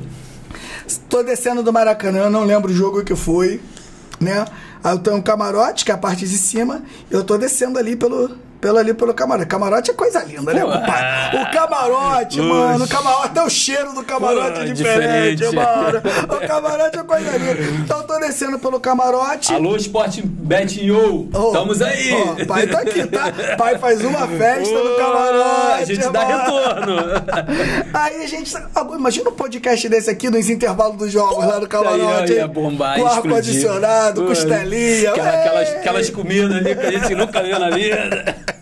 Tô descendo do Maracanã, não lembro o jogo que foi, né? Aí eu tenho um camarote, que é a parte de cima, eu tô descendo ali pelo... Pelo ali pelo camarote. Camarote é coisa linda, né, Pô, pai? O camarote, Ux. mano. O camarote, até o cheiro do camarote Pô, é diferente, diferente, mano. O camarote é coisa linda. Então eu tô descendo pelo camarote. Alô, Sport Betinho. Oh, Estamos aí. Oh, pai tá aqui, tá? Pai faz uma festa oh, no camarote. A gente mano. dá retorno. Aí a gente... Imagina um podcast desse aqui nos intervalos dos jogos lá no camarote. Ia bombar, com ar-condicionado, costelinha. Aquela, aquelas, aquelas comidas ali que a gente nunca viu na vida.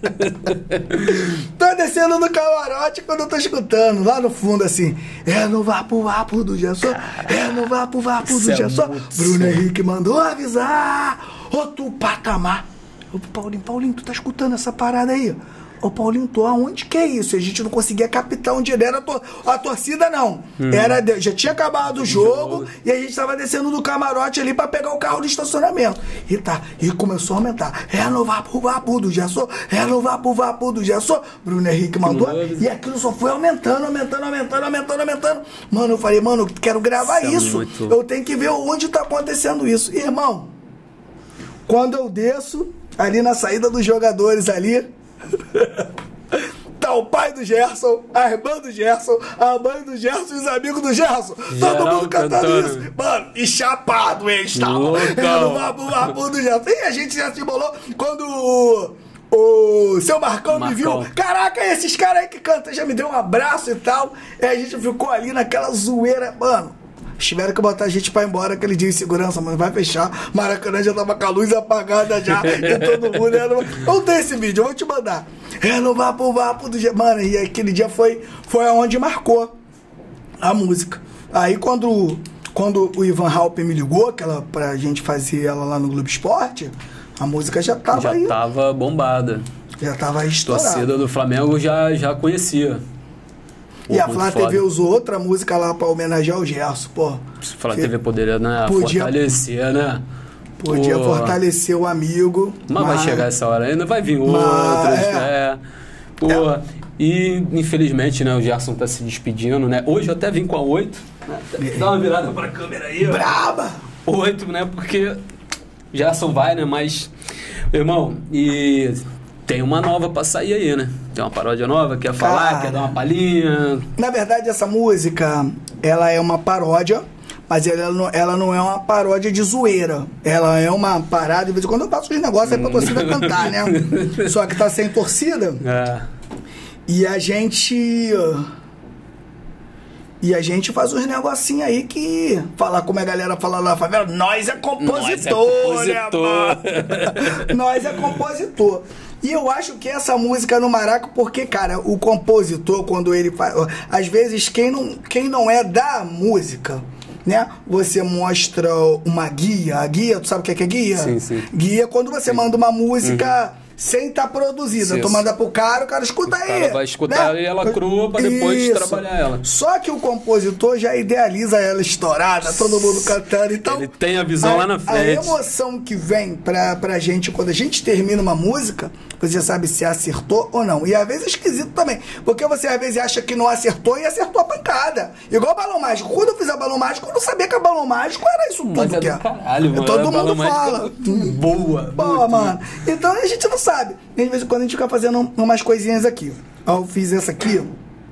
Tô descendo no camarote quando eu tô escutando lá no fundo assim, é no vapo vapo do Gerson, é no vapo vapo do Gerson. É Bruno Henrique mandou avisar, outro patamar. Ô Paulinho, Paulinho, tu tá escutando essa parada aí? Ô Paulinho, tô aonde que é isso? A gente não conseguia captar onde era a, tor a torcida, não. Hum. Era, já tinha acabado o jogo, jogo e a gente tava descendo do camarote ali pra pegar o carro do estacionamento. E tá, e começou a aumentar. É no vapo vapo do Gerson, é no vapo vapo do Gerson. Bruno Henrique mandou. E aquilo só foi aumentando, aumentando, aumentando, aumentando, aumentando. Mano, eu falei, mano, eu quero gravar isso. isso. É muito... Eu tenho que ver onde tá acontecendo isso. Irmão, quando eu desço, ali na saída dos jogadores ali, tá o pai do Gerson, a irmã do Gerson, a mãe do Gerson e os amigos do Gerson. Geral todo mundo cantando cantando. isso. Mano, e chapado eles estavam. Era o vapo vapo do Gerson. E a gente já se embolou quando o, o seu Marcão, Marcão me viu. Caraca, esses caras aí que cantam. Já me deu um abraço e tal. E a gente ficou ali naquela zoeira. Mano, tiveram que botar a gente pra ir embora aquele dia em segurança, mano. Vai fechar. Maracanã já tava com a luz apagada já. E todo mundo era... Não tem esse vídeo, eu vou te mandar. É no vapo vapo do dia. Mano, e aquele dia foi, foi onde marcou a música. Aí quando, quando o Ivan Halpe me ligou, aquela, pra gente fazer ela lá no Globo Esporte, a música já tava já aí. Já tava bombada. Já tava estourada. A torcida do Flamengo já, já conhecia. Pô, e a Flá T V usou outra música lá pra homenagear o Gerson, pô. Se Flá T V poderia, né, podia, fortalecer, né? Podia pô. fortalecer o amigo. Mas, mas vai chegar essa hora ainda, vai vir outros, é. né? Pô, é. E infelizmente, né, o Gerson tá se despedindo, né? Hoje eu até vim com a oito. Né? Dá uma virada pra câmera aí, ó. Braba! oito, né? Porque Gerson vai, né? Mas, irmão, e... tem uma nova pra sair aí, né? Tem uma paródia nova, quer falar, Cara, quer dar uma palhinha. Na verdade, essa música, ela é uma paródia, mas ela não, ela não é uma paródia de zoeira. Ela é uma parada, de vez em quando eu faço os negócios aí pra torcida cantar, né? Só que tá sem torcida. É. E a gente... E a gente faz uns negocinhos aí que... Falar como a galera fala lá, favela, nós é compositor, nós é compositor. Né, nós é compositor. E eu acho que essa música no Maraca, porque, cara, o compositor, quando ele faz... Às vezes, quem não, quem não é da música, né? Você mostra uma guia. A guia, tu sabe o que é, que é guia? Sim, sim. Guia, quando você sim. manda uma música... Uhum. Sem estar tá produzida. Sim, tu manda pro cara, o cara escuta aí. O cara vai escutar né? ela crua pra depois Isso. trabalhar ela. Só que o compositor já idealiza ela estourada, todo mundo cantando. Então, ele tem a visão a, lá na frente. A emoção que vem pra, pra gente quando a gente termina uma música, você sabe se acertou ou não. E às vezes é esquisito também. Porque você às vezes acha que não acertou e acertou a pancada. Igual o Balão Mágico. Quando eu fiz a Balão Mágico, eu não sabia que a Balão Mágico era isso tudo. Mas é que do caralho, mano. Todo mundo fala. Boa. Boa, mano. Então a gente não sabe. Sabe? E de vez em quando a gente fica fazendo umas coisinhas aqui. Eu fiz essa aqui,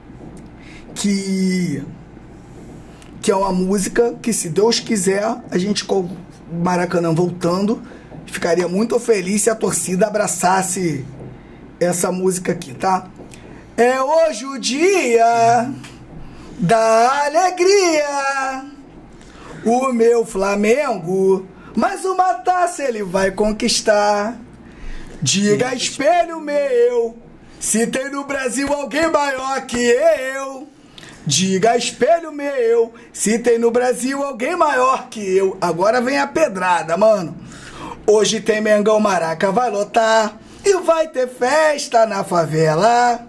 que que é uma música que, se Deus quiser, a gente com o Maracanã voltando, ficaria muito feliz se a torcida abraçasse essa música aqui, tá? É hoje o dia da alegria, o meu Flamengo, mais uma taça ele vai conquistar. Diga, espelho meu, se tem no Brasil alguém maior que eu. Diga, espelho meu, se tem no Brasil alguém maior que eu. Agora vem a pedrada, mano. Hoje tem Mengão, Maraca vai lotar, e vai ter festa na favela.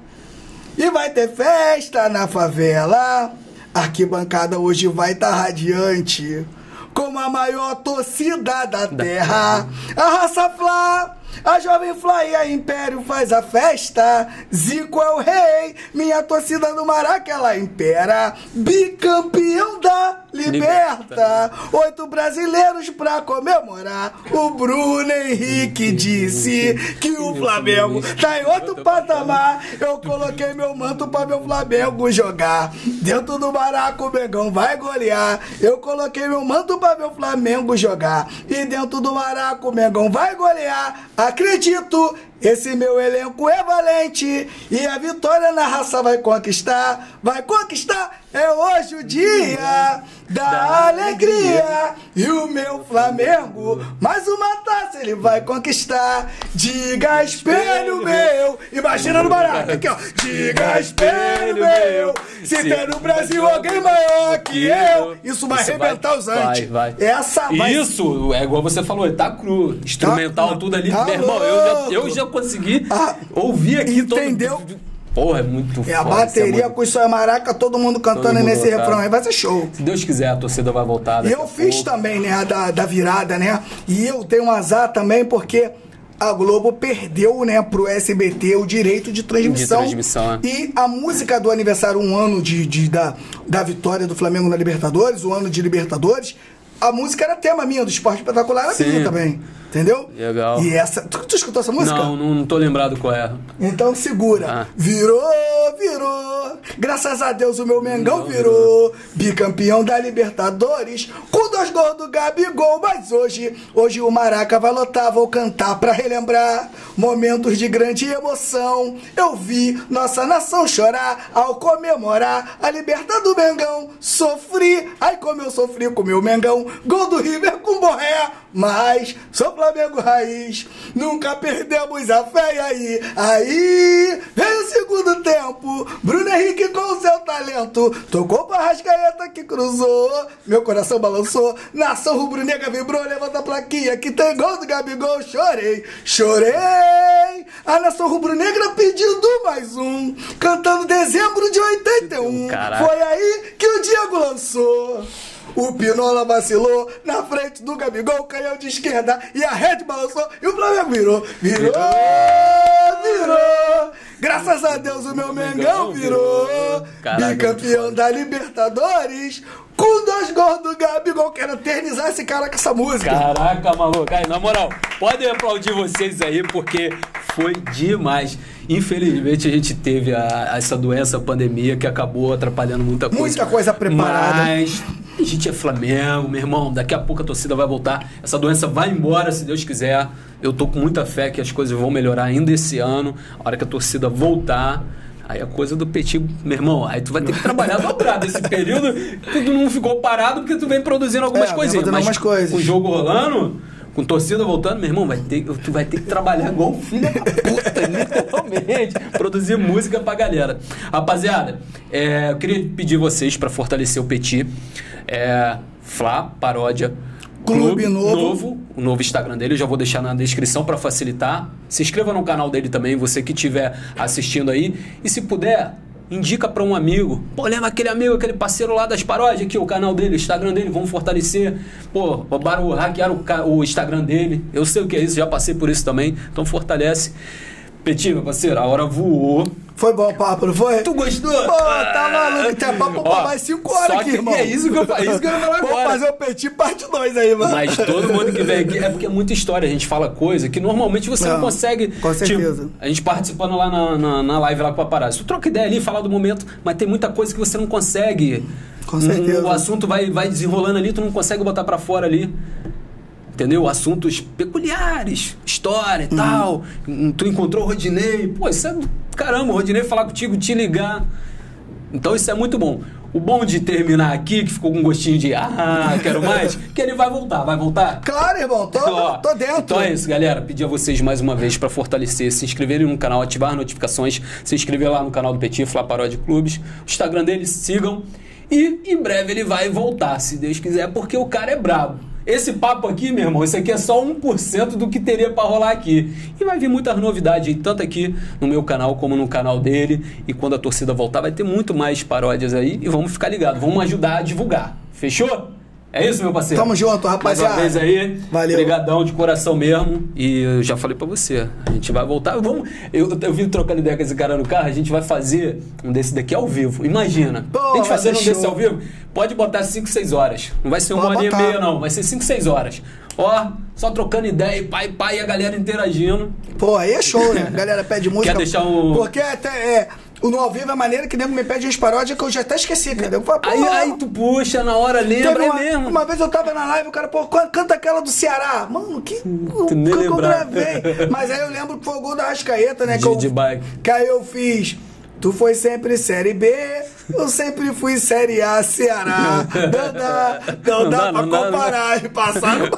E vai ter festa na favela. Arquibancada hoje vai estar tá radiante, como a maior torcida da terra. A raça Flá, a Jovem Flá e a Império faz a festa. Zico é o rei, minha torcida do Maraca ela impera. Bicampeão da Liberta, oito brasileiros pra comemorar. O Bruno Henrique disse que o Flamengo tá em outro patamar. Eu coloquei meu manto pra meu Flamengo jogar. Dentro do Maraca o Mengão vai golear. Eu coloquei meu manto pra meu Flamengo jogar. E dentro do Maraca o Mengão vai golear. Acredito, esse meu elenco é valente. E a vitória na raça vai conquistar. Vai conquistar. É hoje o dia da, da alegria. E o meu Flamengo, mais uma taça ele vai conquistar. Diga, espelho meu. Imagina no Maraca aqui, ó. Diga, espelho meu, se tem no Brasil alguém maior que eu. Isso vai Isso arrebentar vai, os antes. Vai, vai. Essa vai... Isso, é igual você falou, tá cru. Instrumental, tá, tudo ali. Tá, meu irmão, eu já, eu já consegui ah, ouvir aqui. Entendeu? Todo... Porra, é muito É a foda, bateria é muito... com isso aí, Maraca, todo mundo cantando todo mundo nesse voltado. refrão aí, vai ser show. Se Deus quiser, a torcida vai voltar. E eu fiz pouco. também, né, a da, da virada, né? E eu tenho um azar também, porque a Globo perdeu, né, pro S B T o direito de transmissão. De transmissão, é. E a música do aniversário, um ano de, de, da, da vitória do Flamengo na Libertadores, o ano de Libertadores, a música era tema minha, do Esporte Espetacular era Sim. minha também. Entendeu? Legal. E essa... Tu, tu escutou essa música? Não, não, não tô lembrado qual é. Então segura. Ah. Virou, virou. Graças a Deus o meu Mengão virou. Bicampeão da Libertadores. Com dois gols do Gabigol. Mas hoje, hoje o Maraca vai lotar. Vou cantar pra relembrar momentos de grande emoção. Eu vi nossa nação chorar ao comemorar a liberta do Mengão. Sofri, ai como eu sofri com o meu Mengão. Gol do River com Borré. Mas sou Flamengo raiz, nunca perdemos a fé. E aí, aí veio o segundo tempo, Bruno Henrique com o seu talento tocou pra Arrascaeta que cruzou, meu coração balançou, nação rubro-negra vibrou, levanta a plaquinha que tem gol do Gabigol. Chorei, chorei, a nação rubro-negra pedindo mais um, cantando dezembro de oitenta e um. Caraca. Foi aí que o Diego lançou. O Pinola vacilou na frente do Gabigol, canhão de esquerda e a rede balançou e o Flamengo virou, virou, virou. Graças a Deus o meu Mengão virou. Bicampeão da Libertadores com dois gols do Gabigol. Quero eternizar esse cara com essa música. Caraca, maluco. Aí, na moral, podem aplaudir vocês aí porque foi demais. Infelizmente a gente teve a, essa doença, a pandemia, que acabou atrapalhando muita coisa. Muita coisa preparada. Mas a gente é Flamengo, meu irmão. Daqui a pouco a torcida vai voltar. Essa doença vai embora, se Deus quiser. Eu tô com muita fé que as coisas vão melhorar ainda esse ano. A hora que a torcida voltar, aí a coisa do Petit, meu irmão, aí tu vai ter que trabalhar dobrado. Esse período, tu não ficou parado porque tu vem produzindo algumas é, coisinhas. Mas algumas coisas. Com o jogo rolando, com torcida voltando, meu irmão, vai ter, tu vai ter que trabalhar igual filho da puta, literalmente. Produzir música pra galera. Rapaziada, é, eu queria pedir vocês pra fortalecer o Petit. É, Flá Paródia Clube, Clube novo. novo, o novo Instagram dele, eu já vou deixar na descrição para facilitar. Se inscreva no canal dele também, você que estiver assistindo aí. E se puder, indica para um amigo. Pô, lembra aquele amigo, aquele parceiro lá das paródias aqui, o canal dele, o Instagram dele, vamos fortalecer. Pô, roubaram, hackearam o, o Instagram dele. Eu sei o que é isso, já passei por isso também. Então fortalece. Petit, meu parceiro, a hora voou. Foi bom o papo, não foi? Tu gostou? Pô, tá maluco. Tem papo pra mais cinco horas aqui, irmão. É isso que eu, é isso que eu ia falar agora. Vamos fazer o Petit parte dois aí, mano. Mas todo mundo que vem aqui... É porque é muita história. A gente fala coisa que normalmente você não, não consegue... Com certeza. Tipo, a gente participando lá na, na, na live lá com o Paparazzi. Tu troca ideia ali, fala do momento, mas tem muita coisa que você não consegue. Com certeza. Um, o assunto vai, vai desenrolando ali, tu não consegue botar pra fora ali. entendeu? Assuntos peculiares, história e uhum. tal. Tu encontrou o Rodinei, pô, isso é... Caramba, o Rodinei falar contigo, te ligar. Então isso é muito bom. O bom de terminar aqui, que ficou com um gostinho de ah, quero mais, que ele vai voltar. Vai voltar? Claro, irmão. Tô, ó, tô dentro. Então é isso, galera. Pedir a vocês mais uma vez para fortalecer, se inscreverem no canal, ativar as notificações, se inscrever lá no canal do Petit, Fla Paródia Clubes. O Instagram dele, sigam. E em breve ele vai voltar, se Deus quiser, porque o cara é brabo. Esse papo aqui, meu irmão, isso aqui é só um por cento do que teria para rolar aqui. E vai vir muitas novidades aí, tanto aqui no meu canal como no canal dele. E quando a torcida voltar, vai ter muito mais paródias aí. E vamos ficar ligados, vamos ajudar a divulgar. Fechou? É isso, meu parceiro? Tamo junto, rapaziada. Mais uma vez aí. Valeu. Obrigadão de coração mesmo. E eu já falei pra você, a gente vai voltar. Vamos, eu, eu vim trocando ideia com esse cara no carro, a gente vai fazer um desse daqui ao vivo. Imagina. Pô, a gente fazer um show. desse ao vivo, pode botar cinco, seis horas. Não vai ser uma hora e meia, não. Vai ser cinco, seis horas. Ó, só trocando ideia, pai, pai, e a galera interagindo. Pô, aí é show, né? A galera pede música. Quer deixar um... Porque até é... O no ao vivo é maneira que nego me pede as paródias que eu já até esqueci, cara. Eu falo, aí, aí tu puxa na hora, lembra, uma, é mesmo. Uma vez eu tava na live, o cara, pô, canta aquela do Ceará. Mano, que... Tu nem que eu lembrar. gravei. Mas aí eu lembro que foi o gol da Arrascaeta, né? De, que, eu, de bike. que aí eu fiz... Tu foi sempre Série B, eu sempre fui Série A, Ceará. Não dá, não, não dá, dá pra não comparar dá, e passar no...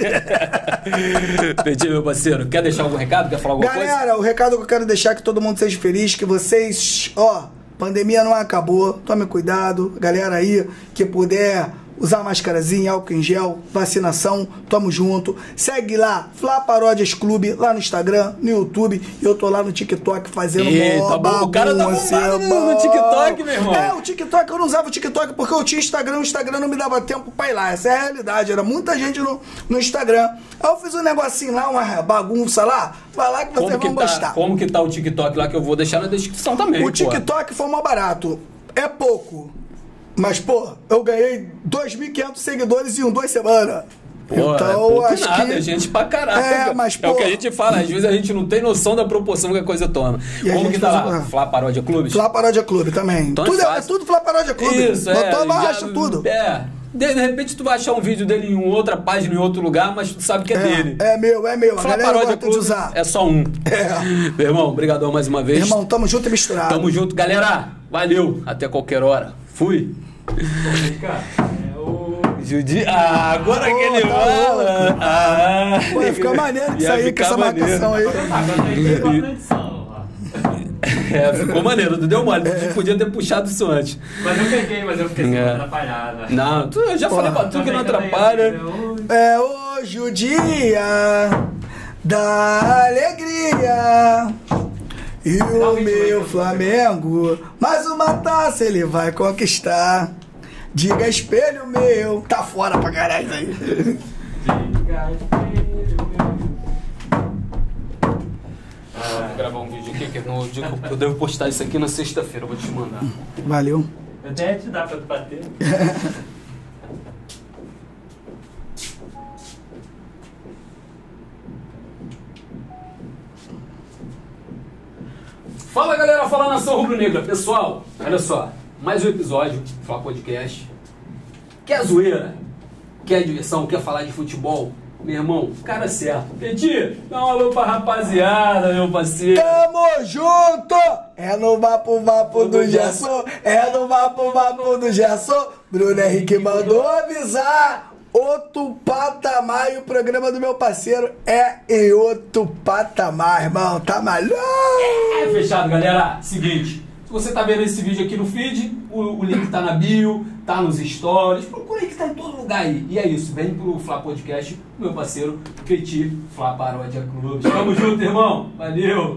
Petit, meu parceiro, quer deixar algum recado? Quer falar alguma Galera, coisa? Galera, o recado que eu quero deixar é que todo mundo seja feliz, que vocês, ó, pandemia não acabou, tome cuidado. Galera aí que puder usar máscarazinha, álcool em gel, vacinação, tamo junto. Segue lá, Fla Paródias Clube, lá no Instagram, no YouTube. Eu tô lá no TikTok fazendo Eita, mó bom, o cara tá bombado no, no TikTok, meu irmão. É, o TikTok, eu não usava o TikTok porque eu tinha Instagram, o Instagram não me dava tempo pra ir lá. Essa é a realidade, era muita gente no, no Instagram. Aí eu fiz um negocinho lá, uma bagunça lá, vai lá que vocês vão tá, gostar. Como que tá o TikTok lá, que eu vou deixar na descrição também, O pô. TikTok foi mó barato. É pouco. Mas, pô, eu ganhei dois mil e quinhentos seguidores em um, duas semanas. Pô, então, é acho nada, que... é gente pra caralho. É, mas, é pô... o que a gente fala, às vezes a gente não tem noção da proporção que a coisa toma. E Como que tá lá? faz... Fla Paródia Clubes? Fla Paródia Clube também. Então tudo, é, é, é tudo Fla Paródia Clube. Isso, é. Botou abaixo tudo. É. De, de repente tu vai achar um vídeo dele em outra página, em outro lugar, mas tu sabe que é, é dele. É meu, é meu. A Fla galera Paródia gosta de usar. É só um. É. Meu irmão, brigadão mais uma vez. Irmão, tamo junto e misturado. Tamo junto, galera. Valeu. Até qualquer hora. Fui. Judi... Ah, agora oh, que ele tá fala. Ah, Pô, ia ficar maneiro isso aí, com essa maneiro. marcação aí. É, ficou maneiro, tu deu mole. Tu podia ter puxado isso antes. Mas eu peguei, mas eu fiquei é. atrapalhada. Não, tu, eu já Pô, falei pra tu que não atrapalha. É hoje o dia da alegria. E o meu Flamengo, mais uma taça ele vai conquistar. Diga espelho meu. Tá fora pra caralho isso aí. Diga espelho meu. Ah, vou gravar um vídeo aqui, que no dia que eu devo postar isso aqui na sexta-feira, eu vou te mandar. Valeu. Eu até te dar pra tu bater. Fala galera, fala Nação Rubro-Negra. Pessoal, olha só, mais um episódio do Fla Podcast. Quer zoeira? Quer diversão? Quer falar de futebol? Meu irmão, cara certo. Petit, dá um alô pra rapaziada, meu parceiro. Tamo junto! É no vapo vapo do Gerson, é no vapo vapo do Gerson. Bruno Henrique mandou avisar. Outro patamar, e o programa do meu parceiro é em outro patamar, irmão. Tá maluco? É, fechado, galera. Seguinte, se você tá vendo esse vídeo aqui no feed, o, o link tá na bio, tá nos stories. Procura aí que tá em todo lugar aí. E é isso, vem pro Fla Podcast, meu parceiro Petit, Fla Paródia Clube. Tamo junto, irmão. Valeu!